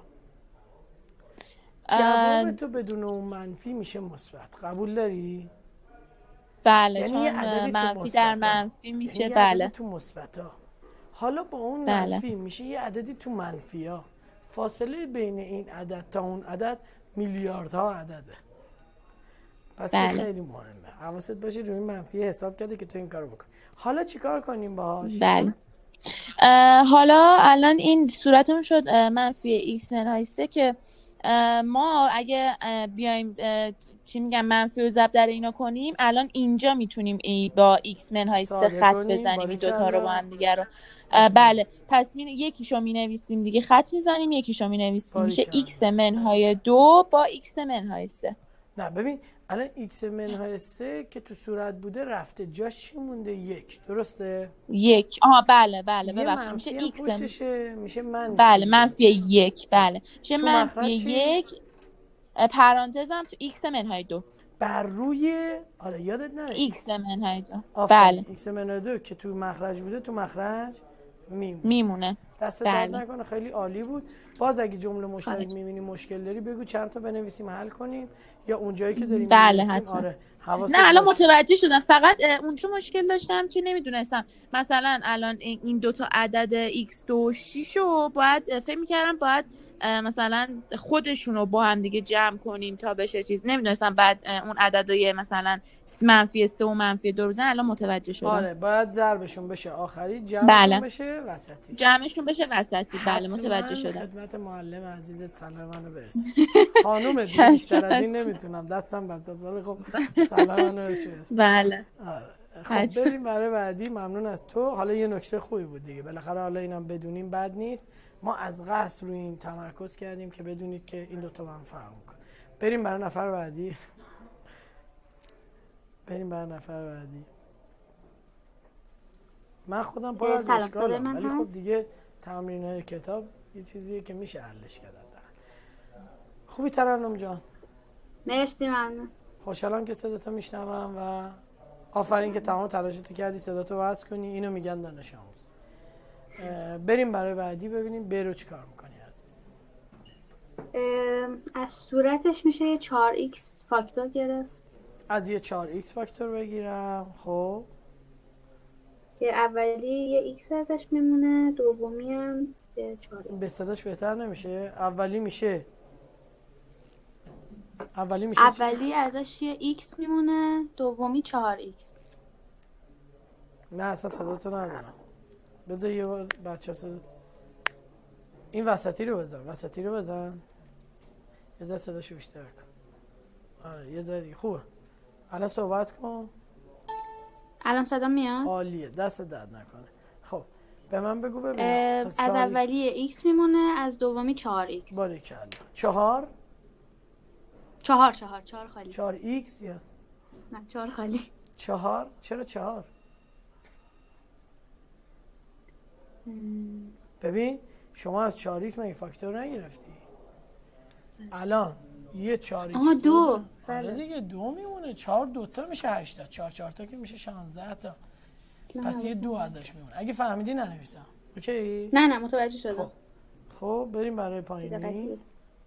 جواب تو بدون اون منفی میشه مثبت. قبول داری؟ بله. یعنی چون منفی در منفی میشه. یعنی بله. عددی تو مثبتا. حالا با اون بله. منفی میشه یه عددی تو منفیا. فاصله بین این عدد تا اون عدد میلیاردها عدده. پس بله. خیلی مهمه. حواست باشه روی منفی حساب کرده که تو این کارو بکن. حالا چیکار کنیم باهاش؟ بله. حالا الان این صورتمون شد منفی ایکس منهای سه که ما اگه بیایم چی میگم منفی و ضرب در اینا کنیم الان اینجا میتونیم ای با ایکس منهای سه خط بزنیم این دوتا رو با هم دیگه رو. بله پس می یکیشو مینویسیم دیگه خط میزنیم، یکیشو مینویسیم میشه ایکس منهای دو با ایکس منهای سه. نه ببین الان ایکس منهای سه که تو صورت بوده رفته جاش چی مونده؟ یک. درسته؟ یک. آها بله بله ببخشید میشه ایکس پشتشه میشه منفی. بله منفی یک. بله میشه منفی یک پرانتزم تو ایکس منهای دو بر روی آره یادت نره ایکس منهای دو. آفرین. بله ایکس منهای دو که تو مخرج بوده تو مخرج میمونه میمونه. دست بله. درد نکنه، خیلی عالی بود. باز اگه جمله مشترک میبینی مشکل داری بگو چند تا بنویسیم حل کنیم، یا اونجایی که داریم بله می‌نویسیم آره حواست نه الان باشه. متوجه شدم. فقط اونجا مشکل داشتم که نمیدونستم مثلا الان این دو تا عدد ایکس دو و شش رو باید فکر می‌کردم باید مثلا خودشون رو با هم دیگه جمع کنیم تا بشه چیز. نمیدونستم بعد اون عددهای مثلا منفی سه و منفی دو رو بزنن. الان متوجه شدم. آره باید ضربشون بشه آخری، جمعشون بله. بشه وسطی. جمعشون بشه وسطی. بله متوجه شدم. خدمت معلم عزیزت سلامانو برس. خانوم دیگه بیشتر از این نمیتونم، دستم بساطه. خب سلامانو برس. بله. خب بریم برای بعدی. ممنون از تو. حالا یه نکته خوبی بود دیگه، بالاخره حالا اینم بدونیم بد نیست. ما از قصد روی این تمرکز کردیم که بدونید که این دوتا با هم فرق میکنه. بریم برای نفر بعدی. بریم برای نفر بعدی. من خودم پر از اشکالم، ولی خب دیگه تمرینای کتاب یه چیزیه که میشه حلش کرد. خوبی ترنم جان؟ مرسی ممنون. خوشحالم که صداتو میشنوم و آفرین که تمام تلاشتو کردی صداتو وصل کنی. اینو میگن دانش آموز. بریم برای بعدی ببینیم برو چی کار میکنی عزیز. از صورتش میشه یه چهار ایکس فاکتور گرفت. از یه چهار ایکس فاکتور بگیرم. خب که اولی یه ایکس ازش میمونه، دومی هم یه چهار ایکس. به صداش بهتر نمیشه؟ اولی میشه اولی میشه اولی ازش یه ایکس میمونه، دومی چهار ایکس. نه اصلا صداتو ندارم. بذار یه بار بچه صدا این وسطی رو بزن، وسطی رو بزن یه ذره صداشو بیشتر کن. آره یه ذره دیگه خوبه. الان صحبت کن. الان صدا میاد؟ عالیه، دست درد نکنه. خب به من بگو ببینم. از, از اولی ایکس میمونه، از دومی چهار ایکس. باریکلا. چهار چهار چهار چهار خالی. چهار ایکس یا نه چهار خالی. چهار چرا چهار؟ م... ببین شما از چهار ایکس مگه فاکتور نگرفتی؟ الان یه چهار ایکس آها دو. بله دیگه دو میمونه. چهار دوتا میشه هشت تا. چهار چهار تا که میشه شانزده تا. پس یه دو ازش میمونه. اگه فهمیدی ننویسم. اوکی؟ نه نه متوجه شدم. خب, خب بریم برای پایینی.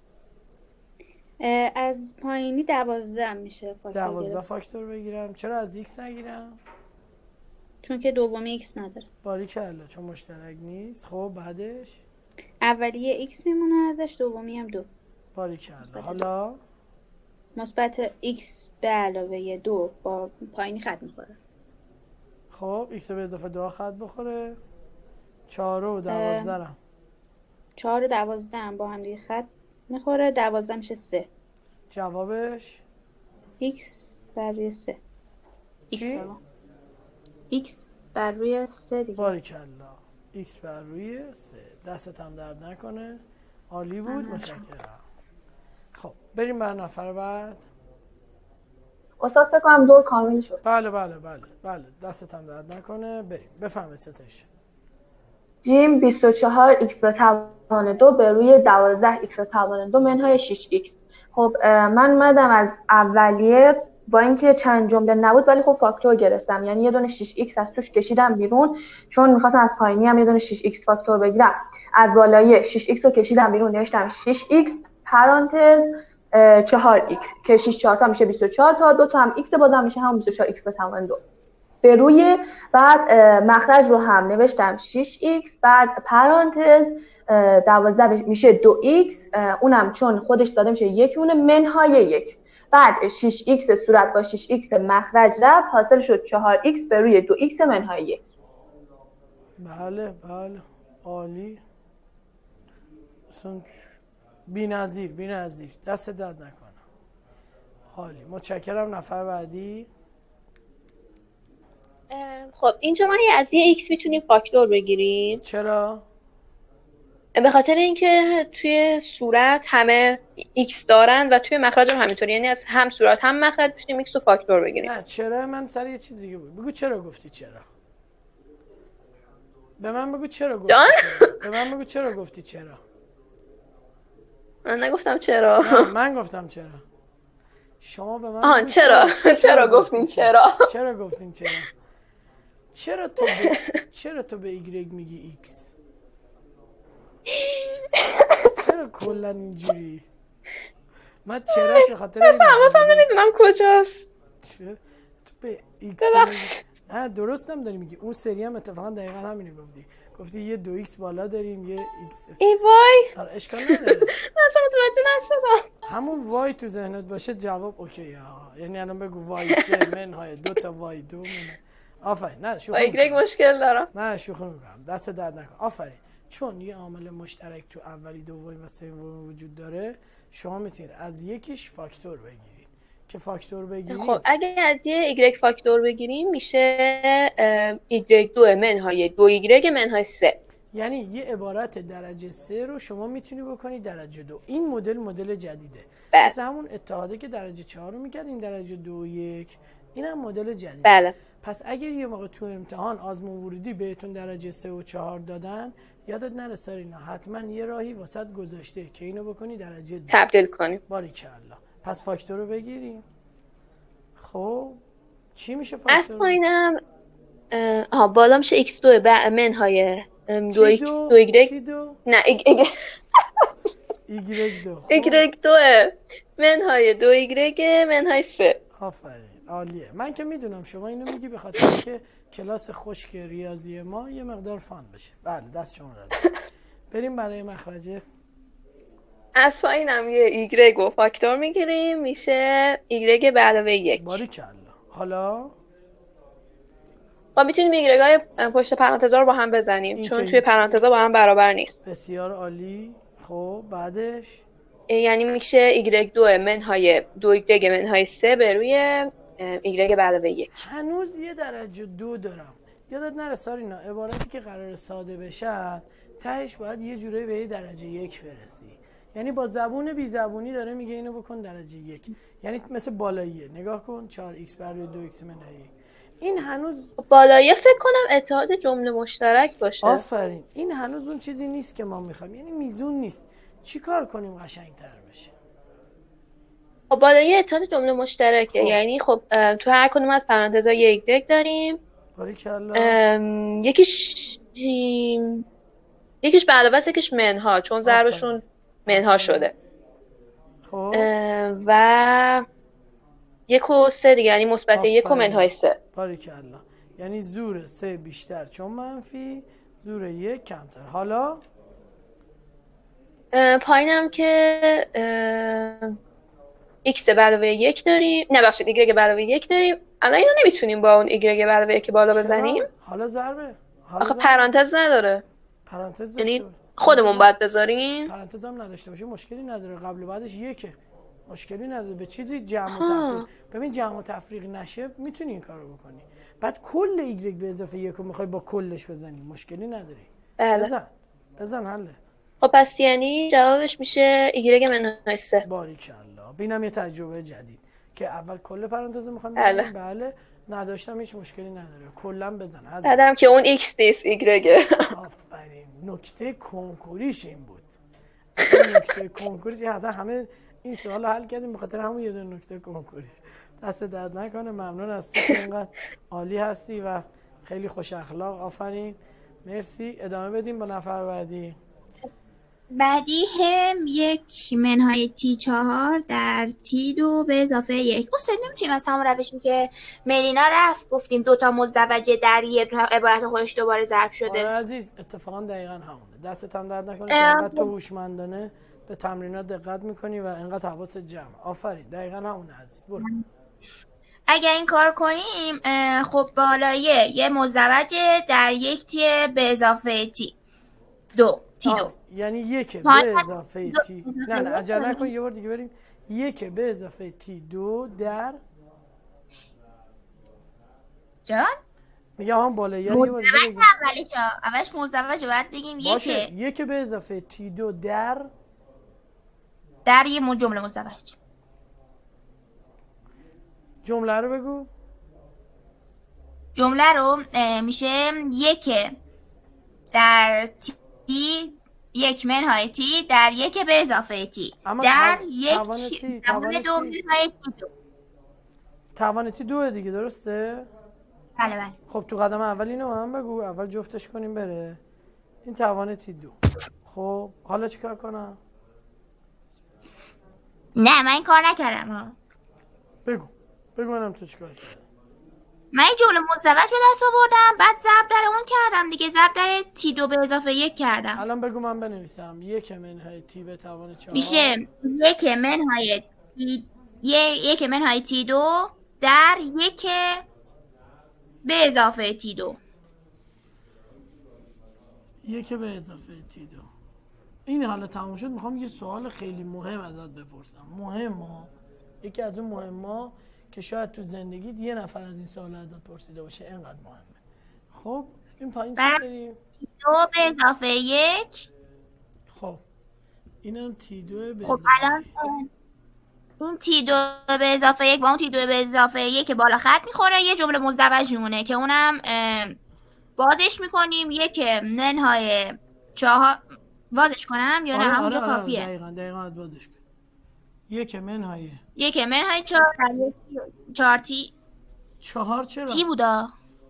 از پایینی دوازده میشه فاکتور. دوازده فاکتور بگیرم. چرا از ایکس نگیرم؟ چون که دومی ایکس نداره. باریکلا چون مشترک نیست. خب بعدش اولی ایکس میمونه ازش، دومی هم دو. باریکلا. حالا مثبت ایکس به علاوه دو با پایینی خط میخوره. خب ایکس به اضافه دو خط بخوره. چهار و دوازده هم چهار و دوازده هم با هم دیگه خط میخوره. دوازده میشه سه. جوابش ایکس بر روی سه. چی؟ ایکس بر روی سه دیگه. باریکلا. ایکس بر روی سه. دستت هم درد نکنه. عالی بود. متشکرم. خب بریم بر نفر بعد. استاد فکر کنم دور کامل شد. بله بله بله بله دستت هم درد نکنه. بریم بفهمید ستش. جیم بیست و چهار ایکس به توان دو به روی دوازده ایکس به توان دو منهای شش ایکس. خب من مدام از اولیه با اینکه چند جمله نبود ولی خب فاکتور گرفتم، یعنی یه دونه شش ایکس از توش کشیدم بیرون چون می‌خواستم از پایینی هم یه دونه شش ایکس فاکتور بگیرم. از بالایی شش ایکس رو کشیدم بیرون، نوشتم شش ایکس پرانتز چهار ایکس که شش چهار تا میشه بیست و چهار تا، دو تا هم ایکس بازم میشه هم بیست و چهار ایکس به توان دو. به روی بعد مخرج رو هم نوشتم شش ایکس بعد پرانتز دوازده میشه دو ایکس، اونم چون خودش داده میشه یک مونه منهای یک. بعد شش ایکس صورت با شش ایکس مخرج رفت، حاصل شد چهار ایکس به روی دو ایکس منهای یک. بله بله عالی. بی‌نظیر بی‌نظیر. دست درد نکنه. عالی. متشکرم. نفر بعدی. خب اینجا ما از یه ایکس میتونیم فاکتور بگیریم. چرا؟ به خاطر اینکه توی صورت همه ایکس دارن و توی مخرج هم همینطوری، یعنی از هم صورت هم مخرج میتونیم ایکس رو فاکتور بگیریم. نه چرا؟ من سر یه چیز دیگه بود. بگو چرا گفتی چرا؟ به من بگو چرا گفتی چرا؟ به من بگو چرا گفتی چرا؟ من نگفتم چرا. نه من گفتم چرا. شما به من آهان چرا چرا, چرا گفتین چرا چرا گفتین چرا چرا تو به چرا تو به ایگرگ میگی ایکس؟ چرا کلا اینجوری؟ من چراش به خاطر این حواسم نمیدونم کجاست. تو به ایکس نه درستم داری میگی. اون سری هم اتفاقا دقیقا همینو گفتی. گفتی یه دو ایکس بالا داریم یه ایکس. ای وای اشکال نداره. من اصلا متوجه نشدم. همون وای تو ذهنت باشه جواب اوکی ها. یعنی الان بگو وای سه منهای دو تا وای دو من. آفرین. نه شوخی ایگرگ مشکل دارم. نه شوخی میکنم. دست درد نکن. آفرین. چون یه عامل مشترک تو اولی دومی و سومی وجود داره شما میتونید از یکیش فاکتور بگیرید که فاکتور بگیرید. خب اگه از یه ایگرگ فاکتور بگیریم میشه ایگرگ دو منهای دو ایگرگ منهای سه. یعنی یه عبارت درجه سه رو شما میتونی بکنی درجه دو. این مدل مدل جدیده. بله. مثل همون اتحاده که درجه چهار رو میکردیم درجه دو یک. این هم مدل جدیده. بله. پس اگر یه موقع تو امتحان آزمون ورودی بهتون درجه سه و چهار دادن یادت نره سارینا حتما یه راهی واسط گذاشته که اینو بکنی درجه دو تبدیل کنیم. باریکلا. پس فاکتور رو بگیریم. خب چی میشه فاکتور؟ از پایینم آها بالا میشه ایکس دو منهای دو ایکس دو ایگرگ نه ایگرگ ایگرگ دو ایگرگ دو منهای دو ایگرگ منهای سه. آفرین عالیه. من که میدونم شما اینو میگی به خاطر اینکه کلاس خشک ریاضی ما یه مقدار فان بشه. بله دست شما دادم. بریم برای مخرجه. از پایینم یه ایگرگ و فاکتور میگیریم میشه ایگرگ به علاوه یک. باریکلا. حالا خب میتونیم ایگرگ‌های پشت پرانتزا رو با هم بزنیم چون توی پرانتزا با هم برابر نیست. بسیار عالی. خب بعدش یعنی میشه ایگرگ دو منهای دو ایگرگ منهای سه به روی ایگرگ به علاوه یک. هنوز یه درجه دو دارم. یادت نره سارینا عبارتی که قرار ساده بشن تهش باید یه جوری به یه درجه یک برسی. یعنی با زبون بی زبونی داره میگه اینو بکن درجه یک. یعنی مثل بالاییه. نگاه کن چهار ایکس بر روی دو ایکس منهای یک. این هنوز بالاییه فکر کنم اتحاد جمله مشترک باشه. آفرین. این هنوز اون چیزی نیست که ما میخوایم. یعنی میزون نیست. چی کار کنیم قشنگ‌تر بشه؟ خب بالاییه اتحاد جمله مشترکه. خب. یعنی خب تو هر کدوم از پرانتزا یه ایگرگ داریم. باریکلا. یکیش یکیش به علاوه است یکیش منها چون ضربشون منها شده. خب و یک و سه دیگه یعنی مثبت یک و منهای سه. باریکلا. یعنی زور سه بیشتر چون منفی زور یک کمتر. حالا پایینم که ایکس به علاوه یک داریم. نه بخشید ایگرگ به علاوه یک داریم. الان اینو نمیتونیم با اون ایگرگ به علاوه یک بالا بزنیم. حالا ضربه. آخه پرانتز نداره. پرانتز یعنی خودمون باید بذاریم. پرانتز هم نداشته باشه مشکلی نداره. قبل و بعدش یکه. مشکلی نداره. به چیزی جمع و تفریق. ببین جمع و تفریق نشه میتونی این کارو بکنی. بعد کل ایگرگ به اضافه یک رو میخوای با کلش بزنی. مشکلی نداری. بله. بزن. بزن حله. خب پس یعنی جوابش میشه ایگرگ منهای سه. باریکلا. ببینم یه تجربه جدید که اول کل پرانتز میخوام بله. بله نداشتم هیچ مشکلی نداره. کلا بزن. بعدم که اون ایکس دیس ایگرگ. آفرین. نکته کنکوریش این بود. نکته کنکوریش اصلا همه این سوالو حل کردیم به خاطر همون یه دونه نکته کنکوریش. دست درد نکنه. ممنون از تو که اینقدر عالی هستی و خیلی خوش اخلاق. آفرین. مرسی. ادامه بدیم با نفر بعدی. بعدی هم یک منهای تی چهار در تی دو به اضافه یک. استاد نمیتونیم از همون روشی که ملینا رفت گفتیم دوتا مزدوجه در یه عبارت خودش دوباره ضرب شده. آره عزیز اتفاقا دقیقا همونه. دستت هم درد نکنه که انقدر تو هوشمندانه به تمرینات دقت میکنی و انقدر حواست جمع. آفرین. دقیقا همونه عزیز. برو. اگر این کار کنیم خب بالایه یه مزدوجه در یک تی به اضافه تی دو تی دو یعنی یک به اضافه تی نه نه عجله نکن یه بار دیگه بریم. یک به اضافه تی دو در جان میگه هم بالایی یه بار دیگه بگیم. اولش اولش مزدوجه باید بگیم یک یک به اضافه تی دو در در یه جمله مزدوج. جمله رو بگو. جمله رو میشه یک در تی یک منهای تی در یک به اضافه تی در یک توان تی توان دو منهای تی دو. توان تی دوه دیگه، درسته؟ بله بله. خب تو قدم اول اینو هم بگو، اول جفتش کنیم بره. این توان تی دو. خب حالا چیکار کنم؟ نه من این کار نکردم ها. بگو بگو منم تو چیکار کردی. من این جمله مزدوج به دست آوردم، بعد ضرب در اون کردم دیگه، ضرب در تی دو به اضافه یک کردم. الان بگو من بنویسم. یک منهای تی به توان چهار میشه یک منهای تی یک منهای تی دو در یک به اضافه تی دو. یک به اضافه تی دو. این حالا تموم شد. میخوام یه سوال خیلی مهم ازت بپرسم. مهم ها. یکی از اون مهم ها که شاید تو زندگیت یه نفر از این سوال ازت پرسیده باشه، اینقدر مهمه. خب این پایین چی داریم؟ تی دو به اضافه یک. خب اینم تی دو به خب اضافه الان اون تی دو به اضافه یک با اون تی دو به اضافه یک که بالا خط میخوره یه جمله مزدوج میمونه که اونم بازش میکنیم یک منهای چهار. بازش کنم یا نه؟ آره همونجا آره آره کافیه. دقیقاً دقیقاً بازش کن. یک منهای یک منهای چهار چهار تی چهار چرا؟ تی بودا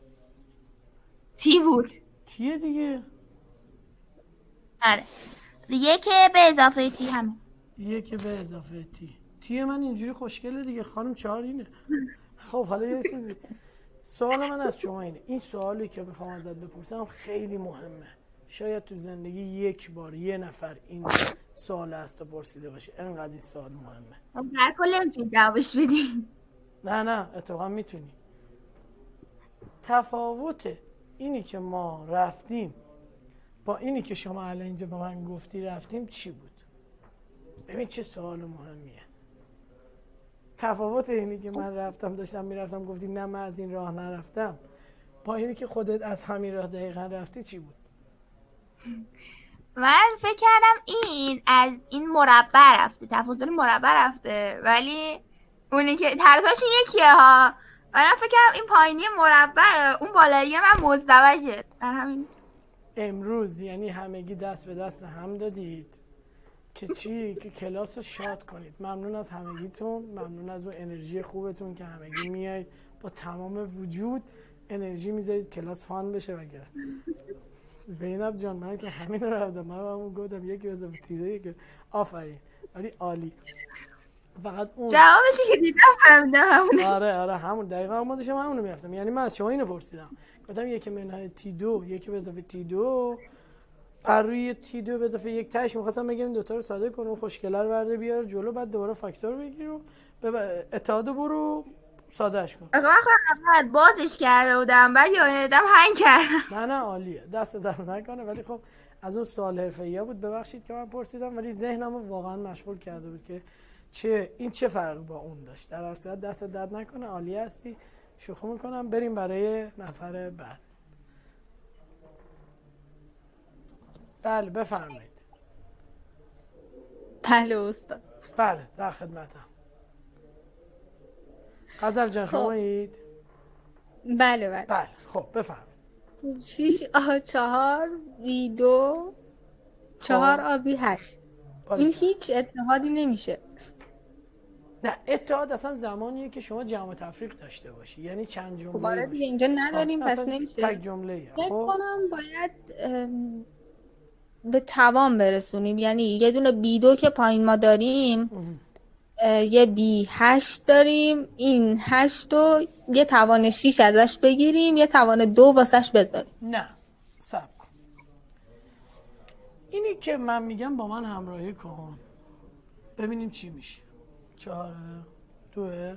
تی بود تیه دیگه. آره یک به اضافه تی همه. یک به اضافه تی. تی من اینجوری خوشگله دیگه خانم، چهار اینه. خب حالا یه چیزی، سوال من از شما اینه، این سوالی که میخوام ازت بپرسم خیلی مهمه. شاید تو زندگی یک بار یه نفر این سوال از تو پرسیده باشه، اینقدر این سوال مهمه. در کل نمیتونی جوابش بدی. نه نه اتفاقا میتونی. تفاوت اینی که ما رفتیم با اینی که شما الان اینجا به من گفتی رفتیم چی بود؟ ببین چه سوال مهمیه. تفاوت اینی که من رفتم داشتم میرفتم گفتی نه من از این راه نرفتم با اینی که خودت از همین راه دقیقا رفتی چی بود؟ من فکر کردم این از این مربع رفته، تفاضل مربع رفته، ولی اونی که طرزش یکیه ها. من فکر کردم این پایینی مربع، اون بالایی من مزدوجه. در همین امروز یعنی همگی دست به دست هم دادید که چی؟ که کلاس رو شاد کنید. ممنون از همگیتون، ممنون از اون انرژی خوبتون که همگی میایید با تمام وجود انرژی میذارید کلاس فان بشه. وگرنه زینب جان من که همین رو رفتم، من همون گفتم یکی به اضافه تی دو یکی. آفرین، ولی عالی. فقط اون جوابشی که دیدم فهمیدم همونه. آره آره همون دقیقا همون داشتم همونو میرفتم. یعنی من از شما اینو پرسیدم، گفتم یکی منهای تی دو یکی به اضافه تی دو بر روی تی دو به اضافه یک تاش می‌خواستم بگم این دوتا رو ساده کن، اون خوشگله رو برده بیار جلو، بعد دوباره فاکتور بگیر و به اتحاد برو سادهش کن. آقا من بازش کرده بودم بعد یادم هنگ کردم. نه نه عالیه، دست در نکنه. ولی خب از اون سوال حرفه‌ای بود، ببخشید که من پرسیدم، ولی ذهنمو واقعا مشغول کرده بود که چه این چه فرقی با اون داشت. در هر صورت دست درد نکنه، عالی هستی، شوخی میکنم. بریم برای نفر بعد. بله بفرمایید. بله استاد. بله در خدمتم. غزل جان شمایید؟ بله بله بله خب بفرمایید. شیش آ چهار وی دو چهار آبی هشت. این هیچ اتحادی نمیشه. نه اتحاد اصلا زمانیه که شما جمع تفریق داشته باشی، یعنی چند جمله. خب آره دیگه اینجا نداریم پس نمیشه. تک جمله. فکر کنم باید به توان برسونیم، یعنی یه دونه بی دو که پایین ما داریم یه بی هشت داریم، این هشت رو یه توان شیش ازش بگیریم یه توان دو واسش بذاریم. نه صبر کن، اینی که من میگم با من همراهی کن ببینیم چی میشه. چهاره دوه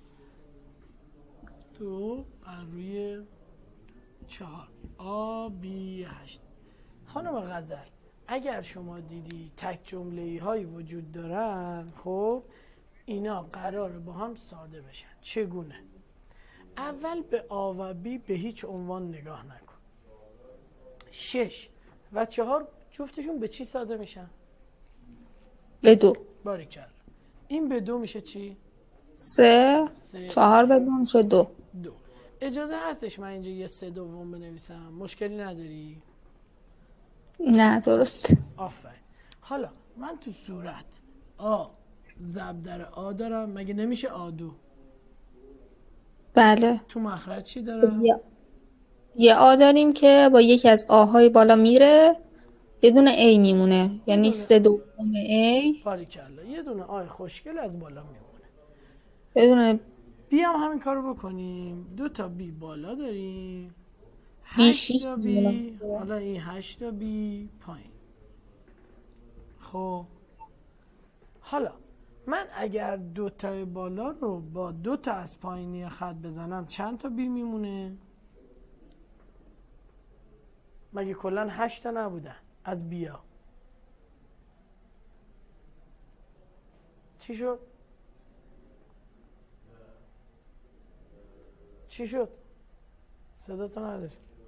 دو بر روی چهار آ بی هشت. خانم غزل اگر شما دیدی تک جمله‌ای هایی وجود دارن، خب اینا قراره با هم ساده بشن. چگونه؟ اول به آ و بی به هیچ عنوان نگاه نکن. شش و چهار جفتشون به چی ساده میشن؟ به دو. باریکلا. این به دو میشه چی؟ سه. سه. چهار به دو میشه دو. دو. اجازه هستش من اینجا یه سه دوم بنویسم؟ مشکلی نداری؟ نه درسته. آفرین. حالا من تو صورت آ ضرب در آ دارم، مگه نمیشه آ دو؟ بله. تو مخرج چی دارم؟ یه, یه آ داریم که با یکی از آهای بالا میره، یه دونه ای میمونه، یعنی سه دوم ای. باریکلا، یه دونه آی خوشگل از بالا میمونه. یه دونه بی هم همین کارو بکنیم. دو تا بی بالا داریم، بی هشت شیش تا بی، حالا این هشت تا بی پایین. خب حالا من اگر دو تا بالا رو با دو تا از پایینی خط بزنم چند تا بی میمونه؟ مگه کلن هشت تا نبودن از بیا؟ چی شد؟ چی شد؟ صدا تو نداری.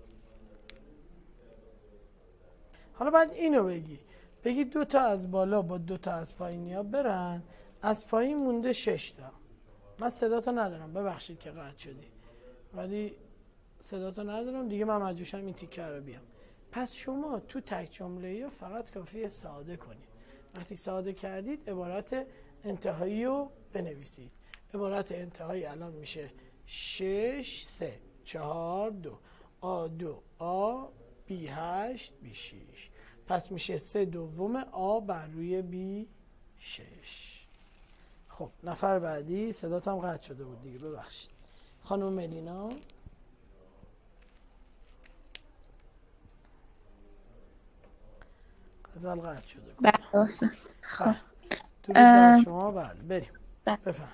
حالا بعد اینو بگی بگی دو تا از بالا با دو تا از پایینی ها برن، از پایین مونده شش تا. من صدا تو ندارم، ببخشید که قطع شدی، ولی صدا تو ندارم دیگه، من مجبورم این تیکه رو بیام. پس شما تو تک جمله ها فقط کافیه ساده کنید. وقتی ساده کردید عبارت انتهایی رو بنویسید. عبارت انتهایی الان میشه شش سه چهار دو آ دو آ بی هشت بی شیش. پس میشه سه دوم آ بر روی بی شش. خب نفر بعدی. صدات هم قطع شده بود دیگه، ببخشید. خانم ملینا. غزل قطع شده بود. بله درسته. خب تو بر شما. بله بریم. بفهم.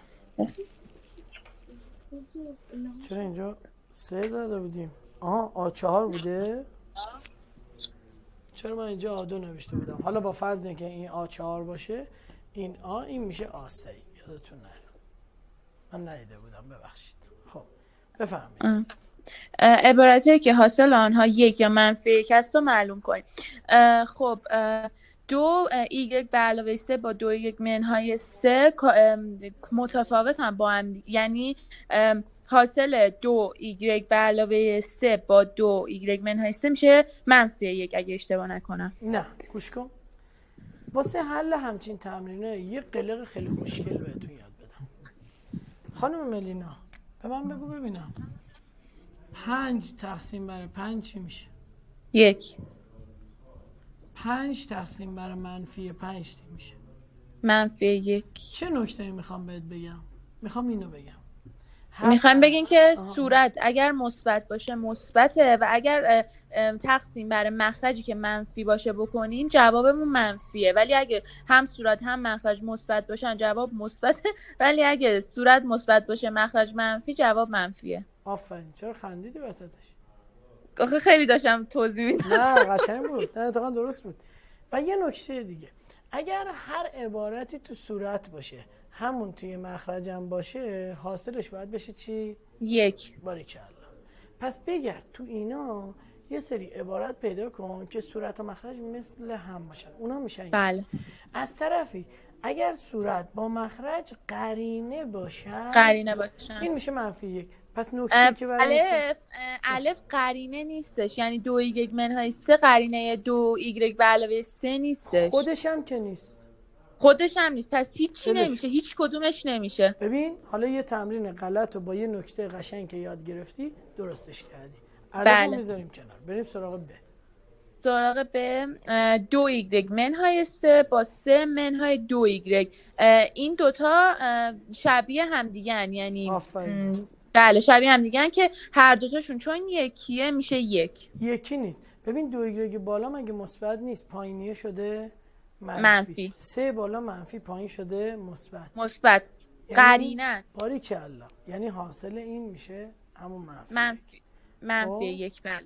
چرا اینجا سه داده بودیم؟ آها آ چهار بوده. چرا من اینجا آ دو نوشته بودم؟ حالا با فرض اینکه این آ چهار باشه، این آ این میشه آ سه. یادتون نره، من ندیده بودم، ببخشید. خب بفرمایید. عبارتی که حاصل آنها یک یا منفی یک است رو معلوم کنید. خب دو ایگرگ به علاوه سه با دو ایگرگ منهای سه متفاوت هم با هم، یعنی حاصل دو ایگرگ به علاوه سه با دو ایگرگ منهای سه میشه منفی یک اگه اشتباه نکنم. نه گوش کن، واسه حل همچین تمرینه یه قلق خیلی خوشگل بهتون یاد بدم. خانم ملینا به من بگو ببینم، پنج تقسیم بر پنج چی میشه؟ یک. پنج تقسیم بر منفی پنج چی میشه؟ منفی یک. چه نکته میخوام بهت بگم؟ میخوام اینو بگم، میخوایم بگین که صورت اگر مثبت باشه مثبته و اگر تقسیم بر مخرجی که منفی باشه بکنیم جوابمون منفیه، ولی اگه هم صورت هم مخرج مثبت باشن جواب مثبته، ولی اگه صورت مثبت باشه مخرج منفی جواب منفیه. آفرین. چرا خندیدی وسطش؟ آخه خیلی داشتم توضیح میدادم. نه قشنگ بود، نه اتفاقا درست بود. و یه نکته دیگه، اگر هر عبارتی تو صورت باشه همون توی مخرجم باشه، حاصلش باید بشه چی؟ یک. باریکلا. پس بگرد تو اینا یه سری عبارت پیدا کن که صورت و مخرج مثل هم باشن، اونا میشن. بله. از طرفی اگر صورت با مخرج قرینه باشن قرینه باشن این میشه منفی یک. پس نکته که برای الف الف قرینه نیستش، یعنی دو ایگرگ منهای سه قرینه دو ایگرگ به علاوه سه نیستش. خودش هم که نیست. خودش هم نیست، پس هیچی نمیشه، هیچ کدومش نمیشه. ببین حالا یه تمرین غلط رو با یه نکته قشنگ که یاد گرفتی درستش کردی. بله. الف میذاریم کنار، بریم سراغ ب. سراغ ب دو ایگرگ منهای سه با سه منهای دو ایگرگ. این دوتا شبیه هم دیگن، یعنی آفرین. بله شبیه هم دیگن که هر دوتاشون چون یکیه میشه یک. یکی نیست. ببین دو ایگرگ بالا مگه مثبت نیست، پایینیه شده منفی. منفی. سه بالا منفی، پایین شده مثبت. مثبت. یعنی قرینه. باریکلا. یعنی حاصل این میشه همون منفی. منفی. منفی یک. بله.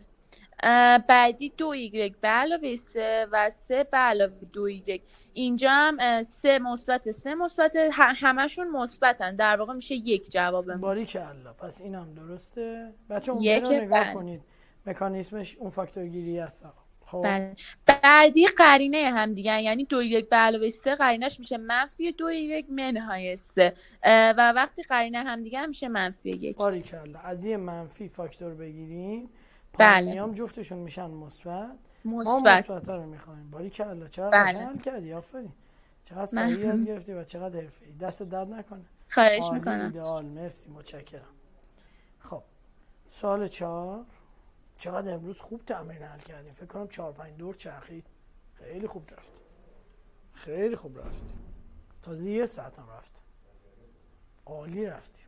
بعدی دو ایگرگ به علاوه سه و سه به علاوه دو ایگرگ. اینجا هم سه مثبت سه مثبت، همشون مثبتن، در واقع میشه یک جوابم. باریکلا. پس این هم درسته. بچه اون برو نگاه بل. کنید مکانیسمش اون فاکتور گیری هست. خب بله. بعدی قرینه هم دیگه، یعنی دو ایگرگ به علاوه سه قرینش میشه منفی دو ایگرگ منهای سه و وقتی قرینه هم دیگه هم میشه منفی یک. باریکلا. از یه منفی فاکتور بگیریم، بله. پایینی هم جفتشون میشن مثبت، ما مثبت. مثبت رو میخوایم. باری کلا چقدر بله. قشنگ حل کردی، آفرین. چقدر من- سریع یاد گرفتی و چقدر حرفه‌ای. دست درد نکنه. خواهش عالی، میکنم. ایدئال، مرسی، متشکرم. خب سوال چهار. چقدر امروز خوب تمرین حل کردیم. فکر کنم چهار پنج دور چرخید. خیلی خوب رفت. خیلی خوب رفتی. تازه یه ساعت هم رفت. عالی رفتی.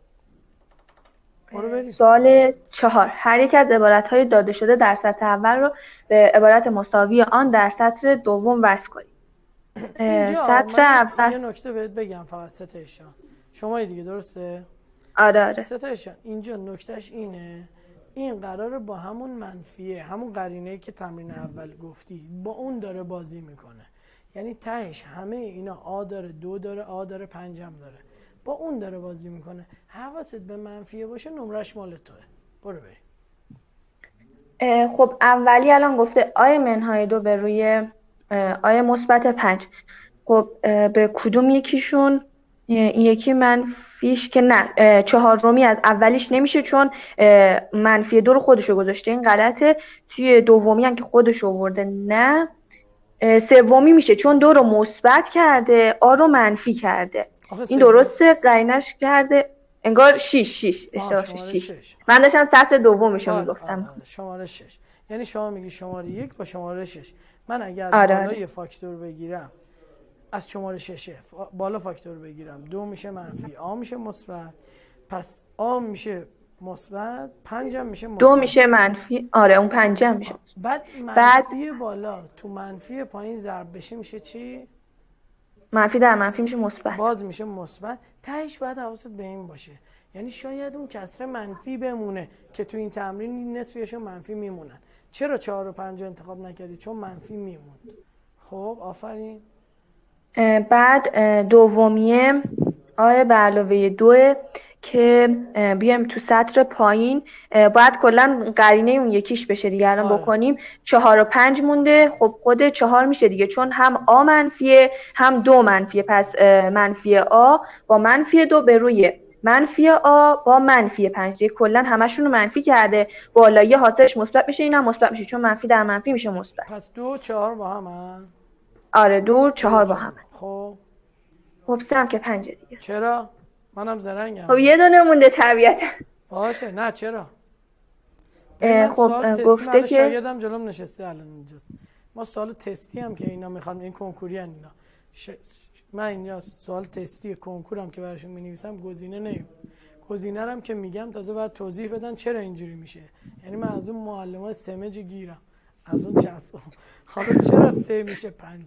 برو بریم. سوال چهار. هر یک از عبارت‌های داده شده در سطر اول رو به عبارت مساوی آن در سطر دوم وصل کنید. اینجا سطر من اول. یه نکته بهت بگم فقط ستایشان. شما دیگه درسته؟ آره آره. ستایشان اینجا نکتهش اینه، این قراره با همون منفیه، همون قرینه‌ای که تمرین اول گفتی، با اون داره بازی میکنه. یعنی تهش همه اینا آ داره، دو داره، آ داره، پنجم داره. با اون داره بازی میکنه. حواست به منفیه باشه، نمرش مال توه. برو بریم. خب اولی الان گفته آی منهای دو به روی آی مثبت پنج. خب به کدوم یکیشون؟ این یکی منفیش که نه، چهارمی از اولیش نمیشه چون منفی دو رو خودشو گذاشته، این غلطه. توی دومی هم که خودشو آورده نه. سومی میشه چون دو رو مثبت کرده، آ رو منفی کرده. این درسته، قرینش کرده. انگار شیش شیش اشتباه شیش. من داشتم سطر دومشو میگفتم. شماره شش. یعنی شما میگی شماره یک با شماره شش. من اگه از آره بالای آره. فاکتور بگیرم، از شماره ششه بالا فاکتور بگیرم، دو میشه منفی، آ میشه مثبت، پس آ میشه مثبت، پنجم میشه مثبت، دو میشه منفی. آره اون پنجم میشه. بعد منفی بعد... بالا تو منفی پایین ضرب بشه میشه چی؟ منفی در منفی میشه مثبت. باز میشه مثبت. تهش باید حواست به این باشه، یعنی شاید اون کسره منفی بمونه که تو این تمرین نصفیشون منفی میمونن. چرا چهار و پنج انتخاب نکردی؟ چون منفی میموند. خب آفرین. بعد دومیه آی به علاوه دوه که بیایم تو سطر پایین، باید کلا قرینه اون یکیش بشه دیگه. الان آره. بکنیم چهار و پنج مونده. خب خود چهار میشه دیگه چون هم آ منفیه هم دو منفیه، پس منفی آ با منفی دو به روی منفی آ با منفی پنج دیگه کلا همشون رو منفی کرده. بالایی حاصلش مثبت میشه، اینم مثبت میشه چون منفی در منفی میشه مثبت. پس دو چهار با هم هم؟ آره دو چهار با هم. خب خب سه هم که پنجه دیگه. چرا؟ منم زرنگم. خب یه دونه مونده طبیعتا. باشه نه چرا؟ خب گفته که شاگردم جلوم نشسته الان اینجاست. ما سوال تستی هم که اینا میخوان، این کنکوری ان اینا. ش... من اینجا سوال تستی کنکورم که براشون می‌نویسم گزینه نیم. گزینه هم که میگم تازه باید توضیح بدن چرا اینجوری میشه. یعنی من از اون معلمای سمج گیرم. از اون چسب. حالا چرا سه میشه پنج؟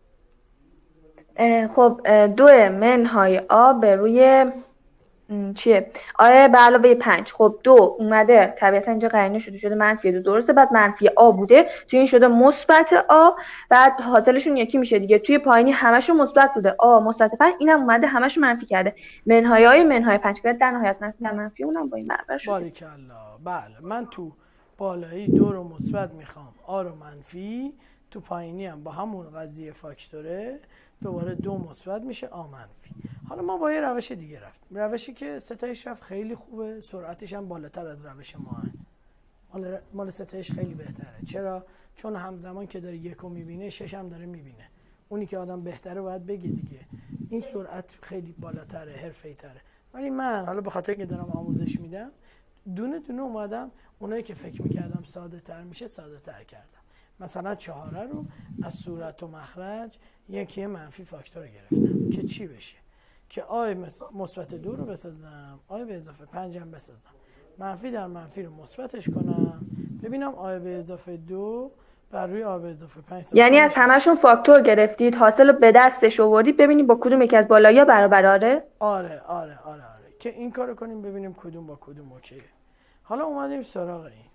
خب دو منهای آ به روی چیه؟ آ به علاوه پنج. خب دو اومده طبیعتا اینجا قرینه شده شده منفی دو، درسته. بعد منفی آ بوده توی این شده مثبت آ، بعد حاصلشون یکی میشه دیگه. توی پایینی همشون مثبت بوده، آ مثبت پنج، اینم اومده همشون منفی کرده. منهای آ منهای پنج که در نهایت منفی در منفی اونم با این برابر شده. باریکلا. بله من تو بالایی دو رو مثبت میخوام، آ رو منفی، تو پایینی هم با همون قضیه فاکتوره دوباره دو مثبت میشه، آ منفی. حالا ما با یه روش دیگه رفتیم، روشی که ستایش رفت خیلی خوبه، سرعتش هم بالاتر از روش ما هست. مال مال ستایش خیلی بهتره. چرا؟ چون همزمان که داره یکو میبینه شش هم داره میبینه. اونی که آدم بهتره باید بگه دیگه. این سرعت خیلی بالاتره، حرفه‌ای تره. ولی من حالا به خاطر اینکه دارم آموزش میدم دونه دونه اومدم اونایی که فکر میکردم ساده تر میشه ساده تر کردم. مثلا چهاره رو از صورت و مخرج یکی منفی فاکتور گرفتم که چی بشه؟ که آی مثبت دو رو بسازم، آی به اضافه پنج هم بسازم، منفی در منفی رو مثبتش کنم، ببینم آی به اضافه دو بر روی آی به اضافه پنج. یعنی از همشون فاکتور گرفتید، حاصل رو به دستش آوردید، ببینید با کدوم یکی از بالایی‌ها برابر. آره آره آره آره آره که این کارو کنیم ببینیم کدوم با کدوم اوکیه. حالا اومدیم سراغ این،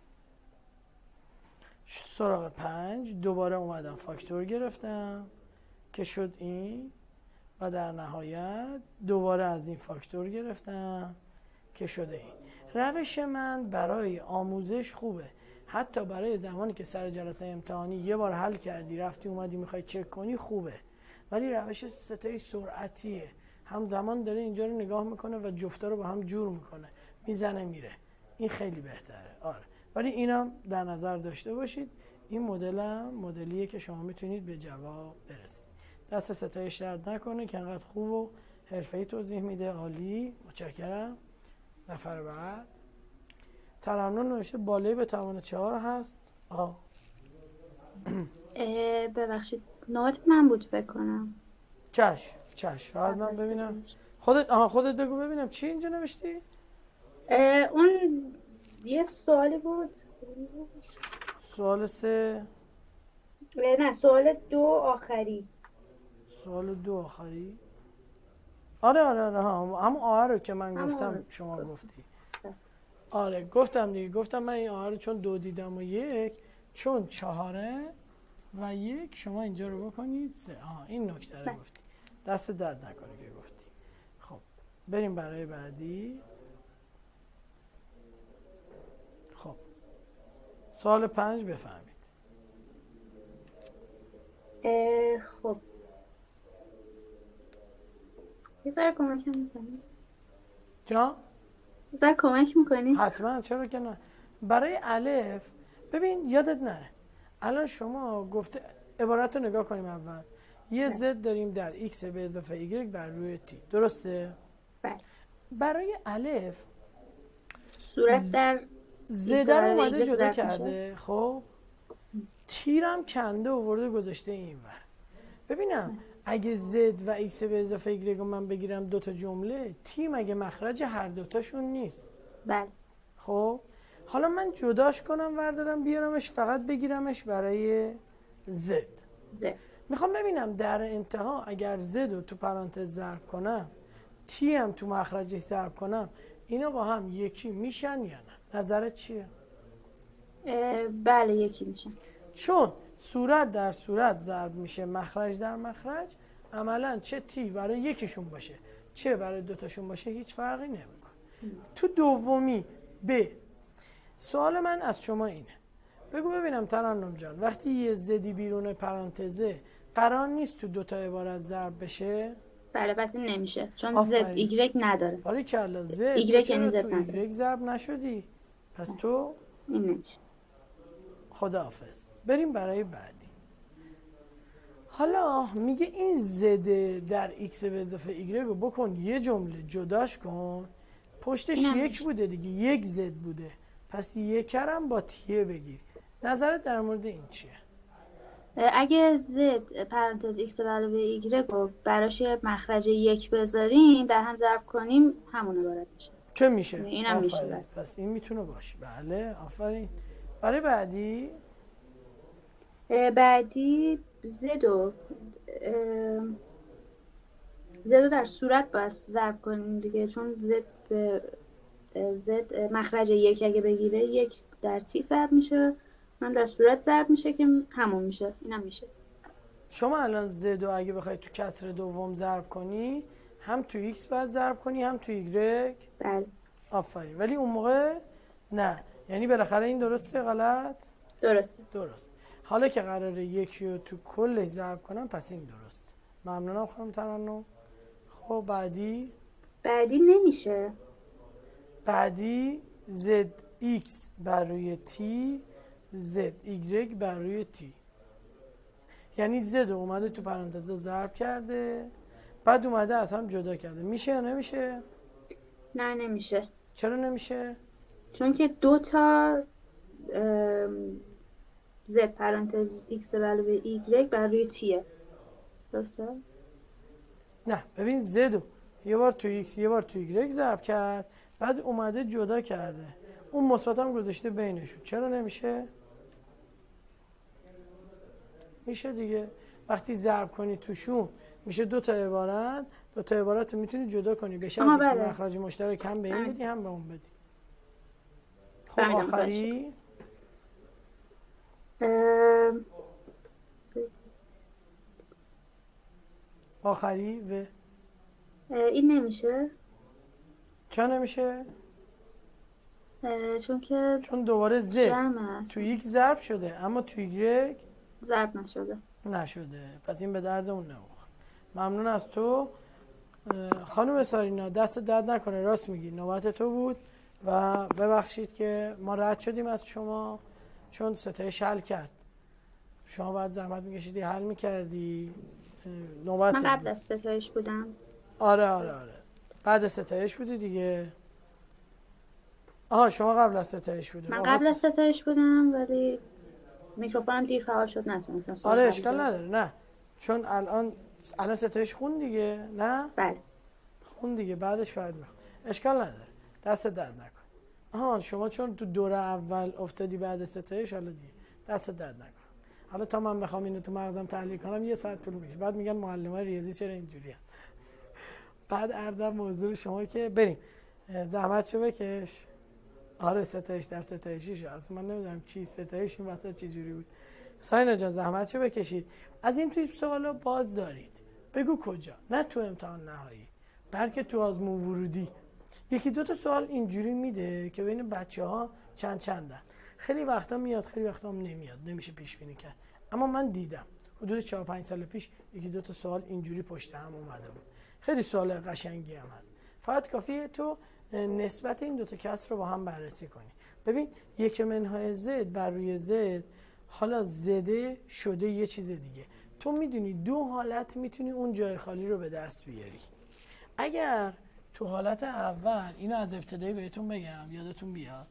سراغ پنج. دوباره اومدم فاکتور گرفتم که شد این، و در نهایت دوباره از این فاکتور گرفتم که شده این. روش من برای آموزش خوبه، حتی برای زمانی که سر جلسه امتحانی یه بار حل کردی رفتی اومدی میخوای چک کنی خوبه. ولی روش ستای سرعتیه، هم زمان داره اینجا رو نگاه میکنه و جفتا رو با هم جور میکنه، میزنه میره. این خیلی بهتره. آره ولی اینم در نظر داشته باشید، این مدل هم مدلیه که شما میتونید به جواب برسید. دست ستایش درد نکنه که انقدر خوب و حرفه‌ای توضیح میده. عالی، متشکرم. نفر بعد ترنم نوشته بالای به توان چهار هست. آه ببخشید نوت من بود فکر کنم. چش چش فقط من ببینم خودت. آها خودت بگو ببینم چی اینجا نوشتی. اون یه سوالی بود. سوال سه. نه سوال دو آخری. سوال دو آخری. آره آره آره ها همون آه رو که من گفتم شما گفتی. آره گفتم دیگه، گفتم من این آه رو چون دو دیدم و یک، چون چهاره و یک، شما اینجا رو بکنید سه. آها این نکته رو گفتی. دست درد نکنه که گفتی. خب بریم برای بعدی. خب سوال پنج بفهمید. خب یه ذره کمک میکنی؟ جا؟ یه ذره کمک میکنی؟ حتما، چرا که نه. برای الف ببین یادت نره الان شما گفته عبارت رو نگاه کنیم. اول یه زد داریم در x به اضافه y بر روی t، درسته؟ بله. برای الف صورت در زد رو اومده جدا کرده، خب تیرم کنده و ورده گذاشته این ور. ببینم اگه زد و x به اضافه y رو من بگیرم دوتا جمله، تی مگه مخرج هر دوتاشون نیست؟ بله. خب حالا من جداش کنم وردارم بیارمش فقط بگیرمش برای زد. زد میخوام ببینم در انتها اگر زد رو تو پرانتز ضرب کنم، تی هم تو مخرجش ضرب کنم، اینا با هم یکی میشن یا نه؟ نظرت چیه؟ بله یکی میشن. چون صورت در صورت ضرب میشه مخرج در مخرج، عملا چه تی برای یکیشون باشه چه برای دوتاشون باشه هیچ فرقی نمیکنه. تو دومی ب سوال من از شما اینه، بگو ببینم ترنم جان وقتی یه زدی بیرون پرانتزه قرار نیست تو دوتا عبارت ضرب بشه؟ بله پس این نمیشه چون زد ایگرگ نداره. باریکلا زد ایگرگ یعنی زد تو ایگرگ ضرب نشدی پس تو این نمیشه. خداحافظ. بریم برای بعدی. حالا میگه این زد در x به اضافه y رو بکن یه جمله جداش کن، پشتش یک بوده دیگه، یک زد بوده، پس یکرم با تیه بگیر. نظرت در مورد این چیه؟ اگه زد پرانتز x به علاوه y رو براش مخرج یک بذاریم در هم ضرب کنیم همون عبارت میشه. چه میشه؟ اینم میشه. پس این میتونه باشه. بله آفرین. برای بعدی بعدی زدو زدو در صورت باید ضرب کنیم دیگه، چون زد به زد مخرج یک اگه بگیره یک در تی ضرب میشه، من در صورت ضرب میشه که همون میشه. اینم میشه. شما الان زدو اگه بخوای تو کسر دوم ضرب کنی هم تو ایکس باید ضرب کنی هم تو ایگرگ. بله آفرین. ولی اون موقع نه، یعنی بالاخره این درسته غلط؟ درسته. درست. حالا که قراره یکی رو تو کلش ضرب کنم پس این درست. ممنونم خانم ترنم. خب بعدی بعدی نمیشه. بعدی زد ایکس بر روی تی زد ایگرگ بر روی تی، یعنی زد اومده تو پرانتز ضرب کرده بعد اومده از هم جدا کرده. میشه یا نمیشه؟ نه نمیشه. چرا نمیشه؟ چون که دو تا زد پرانتز ایکس علاوه ایگرگ بر روی تیه. درسته؟ نه ببین زدو یه بار تو ایکس یه بار تو ایگرگ ضرب کرد بعد اومده جدا کرده، اون مثبت هم گذاشته بینشون. چرا نمیشه؟ میشه دیگه. وقتی ضرب کنی توشون میشه دو تا عبارت، دو تا عبارت رو میتونی جدا کنی به شرطی که مخرج مشترک هم به این بدی هم به اون بدی. خب آخری ام... آخری و این نمیشه. چرا نمیشه؟ چون که چون دوباره زد تو یک ضرب شده اما تو ایگرگ ضرب نشده نشده، پس این به درد اون نمیخوره. ممنون از تو خانم سارینا، دست درد نکنه، راست میگی نوبت تو بود و ببخشید که ما رد شدیم از شما چون ستایش حل کرد شما باید زحمت میکشیدی حل میکردی. نوبت من قبل از ستایش بودم. آره آره آره بعد از ستایش بودی دیگه. آها شما قبل از ستایش بودی. من قبل از ستایش بودم ولی میکروفونم دیر فعال شد نتونستم. آره اشکال نداره. نه چون الان الان ستایش خون دیگه. نه بله خون دیگه بعدش بعد میخون. اشکال نداره دست درد نکن. آها شما چون تو دوره اول افتادی بعد ستایش حالا دیگه دست درد نکن. حالا تا من بخوام اینو تو مغزم تحلیل کنم یه ساعت طول میکشه. بعد میگن معلمای ریاضی چرا اینجوریه. بعد عرضم موضوع شما که بریم زحمتشو بکش. آره ستایش در ستایشی شد. اصلا من نمیدونم چی ستایش این وسط چه جوری بود. ساینا جان زحمتشو بکشید. از این توی سوالا باز دارید. بگو کجا؟ نه تو امتحان نهایی بلکه تو آزمون ورودی یکی دو تا سوال اینجوری میده که بین بچه‌ها چند چندن. خیلی وقتا میاد خیلی وقتا هم نمیاد. نمیشه پیش بینی کرد. اما من دیدم حدود چهار پنج سال پیش یکی دو تا سوال اینجوری پشت هم اومده بود. خیلی سوال قشنگی هم هست. فقط کافیه تو نسبت این دو تا کسر رو با هم بررسی کنی. ببین یک منهای زد بر روی زد حالا زده شده یه چیز دیگه. تو میدونی دو حالت میتونی اون جای خالی رو به دست بیاری. اگر تو حالت اول اینو از ابتدایی بهتون بگم یادتون بیاد،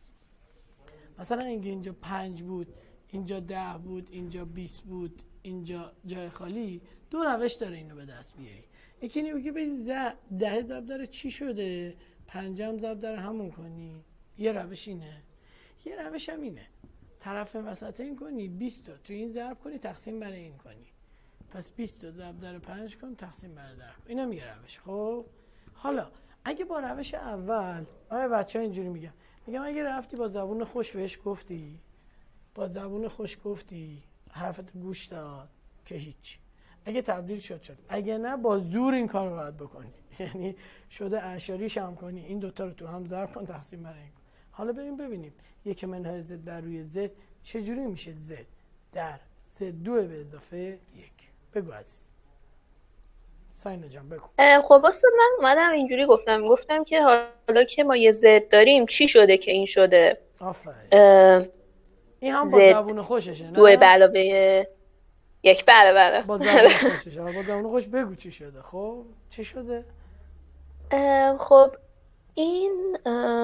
مثلا اینکه اینجا پنج بود، اینجا ده بود، اینجا بیست بود، اینجا جای خالی، دو روش داره اینو به دست بیاری. یکی اینه بگی بگی ده ضرب داره چی شده، پنجم ضرب داره همون کنی. یه روش اینه. یه روش هم اینه طرف وسط این کنی بیست تا تو این ضرب کنی تقسیم بر این کنی. پس بیست تا ضرب در پنج کن تقسیم بر ده کن. اینم یه روش. خب حالا اگه با روش اول آیا بچه‌ها اینجوری میگن میگم اگه رفتی با زبون خوش بهش گفتی، با زبون خوش گفتی حرفت گوش داد که هیچ، اگه تبدیل شد شد، اگه نه با زور این کار رو باید بکنی. یعنی شده اعشاری شم کنی این دوتا رو تو هم ضرب کن تقسیم بر این کن. حالا بریم ببینیم یک منهای زد بر روی زد چجوری میشه زد در زد دو به اضافه یک. بگو عزیز ساینا جان بگو. خب اصلا من اومدم اینجوری گفتم گفتم که حالا که ما یه زد داریم چی شده که این شده. آفرین. این هم با زبون خوششه نه؟ دو به علاوه یک. بله بله با زبون خوششه. با زبون خوش بگو چی شده. خب چی شده؟ خب این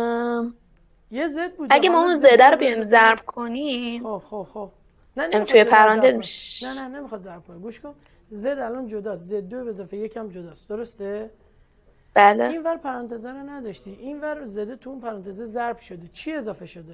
یه زد بود اگه ما اون زده رو بیایم ضرب کنیم. خب خب خب نه توی پرانتز نه نه نمیخواد ضرب کنه. گوش کن زد الان جداست، زد دو به اضافه یک هم جداست، درسته؟ بله. این ور پرانتز رو نداشتی، این ور زده تو اون پرانتز ضرب شده، چی اضافه شده؟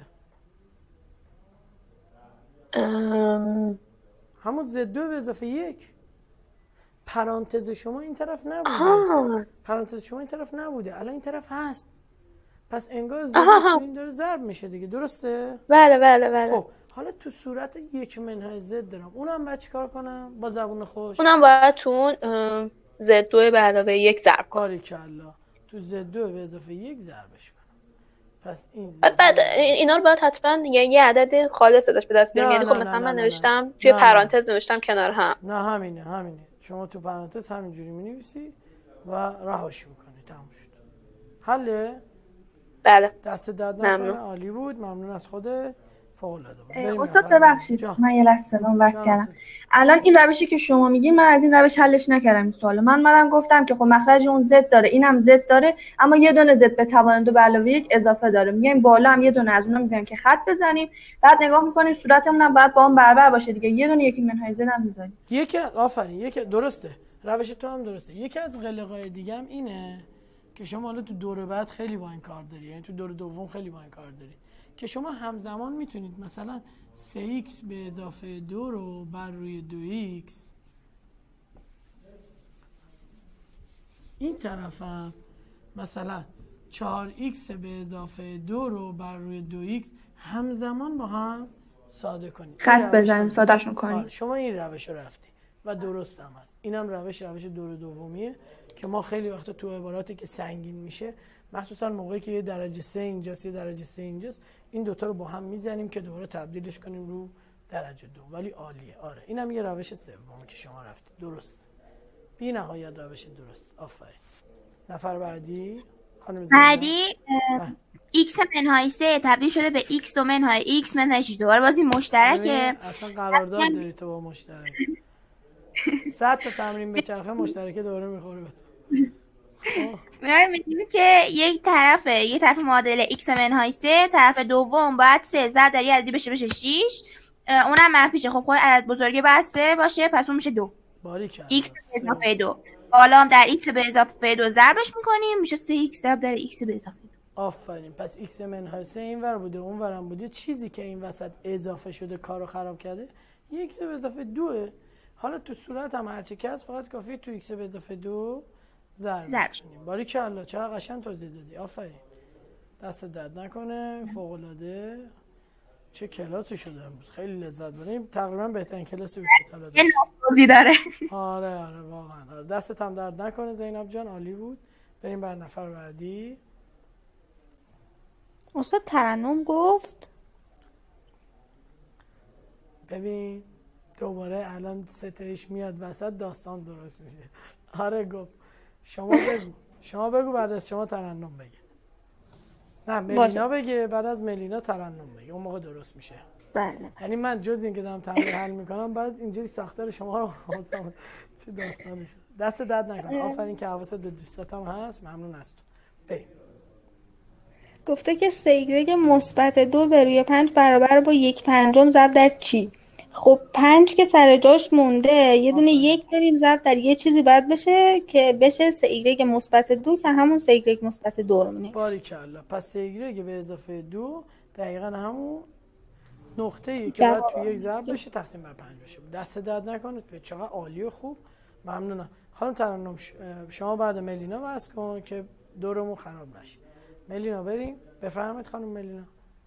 ام... همون زد دو به اضافه یک. پرانتز شما این طرف نبوده. آه. پرانتز شما این طرف نبوده، الان این طرف هست. پس انگار زد تو این داره ضرب میشه دیگه، درسته؟ بله بله بله. خب حالا تو صورت یک منهای زد دارم، اونم باید چیکار کنم با زبون خوش؟ اونم باید تو اون زد دو به علاوه یک ضرب کنم. باریکلا. تو زد دو به اضافه یک ضربش کنم. پس این بعد, بعد اینا رو باید حتما یه, یه عدد خالص داشت به دست بیاریم. یعنی خب مثلا من نوشتم توی پرانتز نوشتم کنار هم. نه همینه همینه. شما تو پرانتز همینجوری می‌نویسی و رهاش می‌کنی. تموم شد. حله؟ بله. دست درد نکنه. عالی بود. ممنون از خودت. فوق‌العاده بود. استاد ببخشید من یه لحظه سلام وصل کردم. الان این روشی که شما میگین من از این روش حلش نکردم این سوالو. من منم گفتم که خب مخرج اون زد داره، اینم زد داره، اما یه دونه زد به توان دو به علاوه یک اضافه داره. میگیم بالا هم یه دونه از اونها میذاریم که خط بزنیم، بعد نگاه میکنیم صورتمون هم باید با اون برابر باشه دیگه. یه دونه یکی منهای زد هم میذاریم. یک آفرین یک درسته. روش تو هم درسته. یکی از قلقای دیگه هم اینه که شما حالا تو دور بعد خیلی با این کار داری، یعنی تو دور دوم خیلی با این کار داری که شما همزمان میتونید مثلا سه ایکس به اضافه دو رو بر روی دو ایکس این طرف هم مثلا چهار ایکس به اضافه دو رو بر روی دو ایکس همزمان با هم ساده کنید. خط بزنیم ساده شون کنیم. شما این روش رو رفتی و درست هم هست. اینم روش روش دور دومیه که ما خیلی وقتا تو عباراتی که سنگین میشه مخصوصا موقعی که یه درجه سه اینجاست یه درجه سه اینجاست این دوتا رو با هم میزنیم که دوباره تبدیلش کنیم رو درجه دو. ولی عالیه. آره اینم یه روش سومه که شما رفتی. درست. بی نهایت روش درست. آفرین. نفر بعدی خانم زینا. بعدی x منهای سه تبدیل شده به x دو منهای x منهای شش. دوباره بازی مشترکه. اصلا قرارداد داری تو با مشترک. صد تا تمرین به چرخه مشترکه دوره میخوره به تو. میگیم که یک طرف یک طرف معادل x منهای سه، طرف دوم باید سه ضرب در یه عددی بشه بشه شش، اونم منفیشه. خب خود عدد بزرگی باید سه باشه، پس اون میشه دو. باریکلا. x به اضافه دو. بالا هم در x به اضافه دو ضربش میکنیم، میشه سه ایکس ضرب در x به اضافه دو. آفرین. پس x منهای سه این ور بوده اون ورم بوده، چیزی که این وسط اضافه شده کارو خراب کرده یک x به اضافه دوه. حالا تو صورت هم هرچی که هست فقط کافیه تو x به اضافه دو ضرب کنیم. باریکلا چقدر قشنگ توضیح دادی. آفرین. دست درد نکنه. فوق العاده. چه کلاسی شده امروز. خیلی لذت بردیم. تقریبا بهترین کلاسی بود که تا حالا داشتیم. نوازی داره. آره آره واقعا. آره. دستت هم درد نکنه زینب جان، عالی بود. بریم بر نفر بعدی. استاد ترنم گفت ببین دوباره الان ستایش میاد وسط داستان درست میشه. آره گفت. شما بگو. شما بگو بعد از شما ترنم بگه. نه ملینا بگه بعد از ملینا ترنم بگه. اون موقع درست میشه. بله. یعنی من جز این که دارم تمرین حل میکنم بعد اینجوری ساختار شما رو خواستم. چه داستانی شد. دست درد نکنه. آفرین که حواست به دوستاتم هست. ممنون از تو. بریم. گفته که سیگرگ مثبت دو به روی پنج برابر با یک پنجم ضرب در چی؟ خب پنج که سر جاش مونده یه دونه یک داریم ضرب در یه چیزی باید بشه که بشه سیگرگ مثبت دو که همون سیگرگ مثبت دو رو می‌نویسیم. باریکلا. پس سیگرگ به اضافه دو دقیقاً همون نقطه‌ای که باید توی یک ضرب بشه تقسیم بر پنج بشه. دست درد نکنید. به چقدر عالی و خوب. ممنونم. خانم ترنم شما بعد ملینا واسه کن که دورمون خراب نشه. ملینا بریم. بفرمایید خانم ملینا.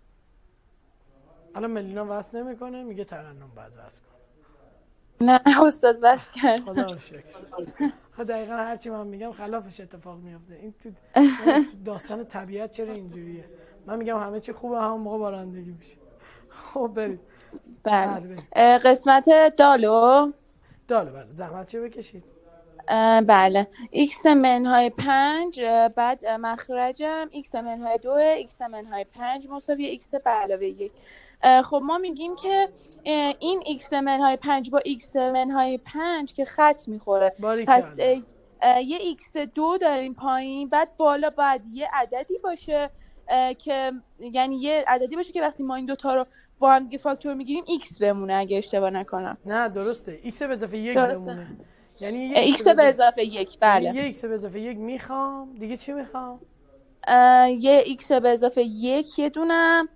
الان ملینا واسه نمیکنه میگه ترنم بعد واسه کن. نه استاد بس کرد. خدا رو شکر. خب دقیقاً هرچی من میگم خلافش اتفاق میفته. این تو داستان طبیعت چرا اینجوریه؟ من میگم همه چی خوبه همون موقع بارندگی میشه. خب بریم. بله. قسمت دالو. دالو بله. زحمت چه بکشید. بله x منهای پنج بعد مخرجم x منهای دو x منهای پنج مساوی x به علاوه یک. خب ما میگیم که این x منهای پنج با x منهای پنج که خط میخوره، پس یه x دو داریم پایین، بعد بالا باید یه عددی باشه که یعنی یه عددی باشه که وقتی ما این دوتا رو با هم دیگه فاکتور میگیریم x بمونه اگه اشتباه نکنم. نه درسته x به اضافه یک بمونه. یعنی x به اضافه یک. بله یه x به اضافه یک میخوام. دیگه چی میخوام؟ یه x به اضافه یک یه دونم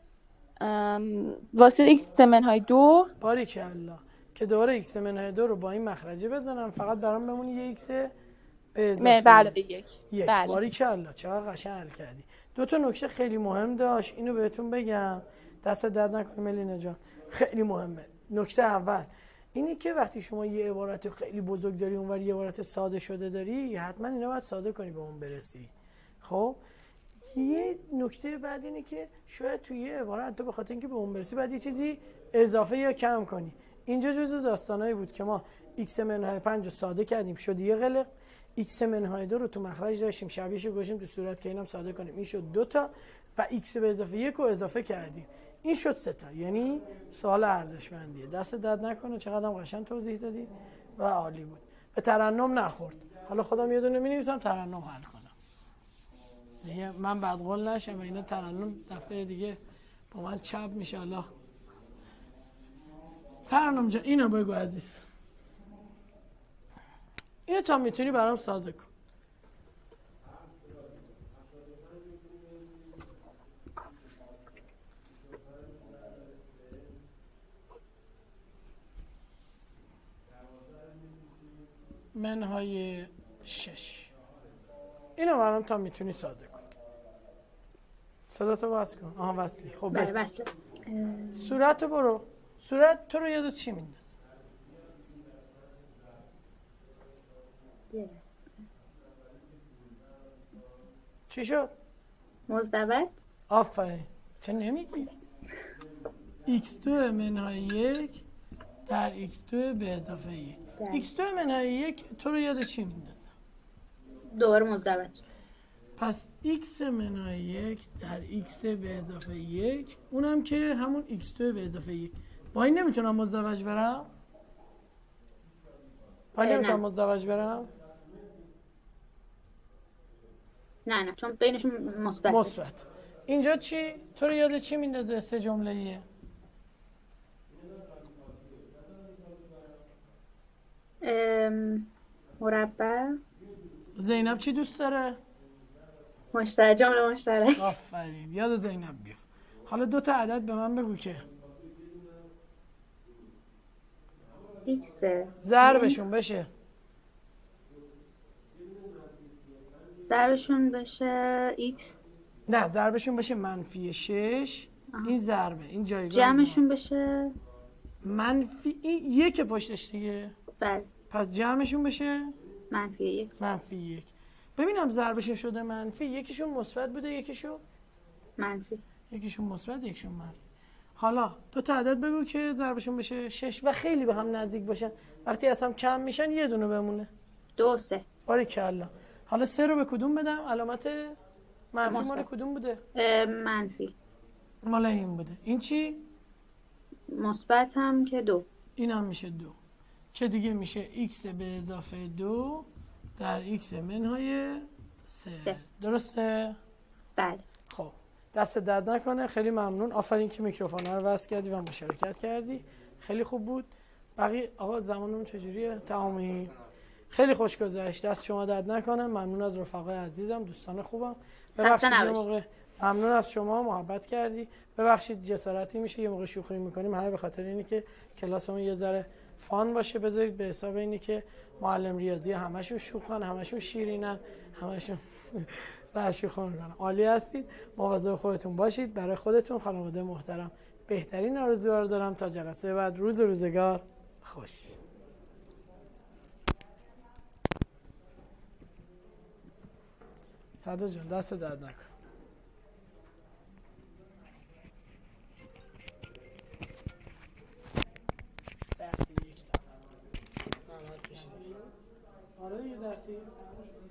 واسه x منهای دو. باریکلا. که دوباره x منهای دو رو با این مخرجه بزنم فقط برام بمونه یه x به اضافه بله به یک. یک. بله. باریکلا چقدر قشنگ حل کردی. دو تا نکته خیلی مهم داشت اینو بهتون بگم. دست درد نکنه ملینا جان. خیلی مهمه. نکته اول اینی که وقتی شما یه عبارت خیلی بزرگ داری اونور یه عبارت ساده شده داری حتما اینا باید ساده کنی به اون برسی. خب یه نکته بعد اینه که شاید توی یه عبارت تو به خاطر اینکه به اون برسی باید یه چیزی اضافه یا کم کنی. اینجا جزو داستانایی بود که ما x منهای پنج رو ساده کردیم شد یه قلق، x منهای دو رو تو مخرج داشتیم شبیهش رو گذاشتیم تو صورت که اینم ساده کنیم این شد دو تا و x به اضافه یک رو اضافه کردیم این شد سه تا. یعنی سوال ارزشمندیه. دست درد نکنه چقدر هم قشنگ توضیح دادی و عالی بود. به ترنم نخورد. حالا خودم یه دونه می‌نویسم ترنم حل کنم. دیگه من بعد قول نشم و اینا ترنم دفعه دیگه با من چپ میشه. الله ترنم جان اینو بگو عزیز. اینو تا میتونی برام ساده کن. منهای شش اینو برام تا میتونی ساده کن. صداتو بس کن. آها وصلی. خب بله وصله. صورت برو. صورت تو رو یاد چی میندازه؟ چی شد؟ مزدوج. آفرین. چه نمیگی؟ ایکس دو منهای یک در ایکس دو به اضافه یک. ایکس دو منهای یک تو رو یاد چی میندازه؟ دوباره مزدوج. پس x منهای یک در x به اضافه یک، اونم که همون x دو به اضافه یک. با این نمیتونم مزدوج برم؟ با این نمیتونم مزدوج برم؟ نه نه چون بینشون مثبت. مثبت. اینجا چی؟ تو رو یاد چی میندازه سه جمله ایه؟ مربع. زینب چی دوست داره؟ مشترک، جمله مشترک. آفرین، یاد زینب بیفت. حالا دو تا عدد به من بگو که x ضربشون بشه. ضربشون بشه x. نه ضربشون بشه منفی شش. آه. این ضربه، این جایگاه. جمعشون بشه منفی این یک پشتش دیگه. بله. پس جمعشون بشه منفی یک. منفی یک. ببینم ضربشون شده منفی، یکیشون مثبت بوده یکیشون منفی. یکیشون مثبت یکیشون منفی. حالا دو تا عدد بگو که ضربشون بشه شش و خیلی به هم نزدیک باشن. وقتی از هم کم میشن یه دونه بمونه. دو سه. باریکلا. حالا سه رو به کدوم بدم؟ علامت منفی مال کدوم بوده؟ منفی. مال این بوده. این چی؟ مثبت هم که دو. این هم میشه دو که دیگه میشه x به اضافه دو در x منهای سه, سه. درسته؟ بله. خب دست درد نکنه، خیلی ممنون. آفرین که میکروفون رو وصل کردی و مشارکت کردی، خیلی خوب بود. بقیه آقا زمانمون چجوریه؟ تمامی خیلی خوش گذشت، دست شما درد نکنه. ممنون از رفقای عزیزم، دوستان خوبم. ببخشید یه موقع ممنون از شما محبت کردی. ببخشید جسارتی میشه یه موقع شوخی میکنیم، همه به خاطر اینه که کلاسمون یه ذره فان باشه. بذارید به حساب اینه که معلم ریاضی همشون شوخن، همشون شیرینن، همشون شوخی میکنن. عالی هستید، مواظب خودتون باشید. برای خودتون، خانواده محترم، بهترین آرزوها رو دارم. تا جلسه بعد، روز و روزگار خوش. صدا جان دست درد نکن. درسی یک تا زحمت کشیدی. آره یه درسی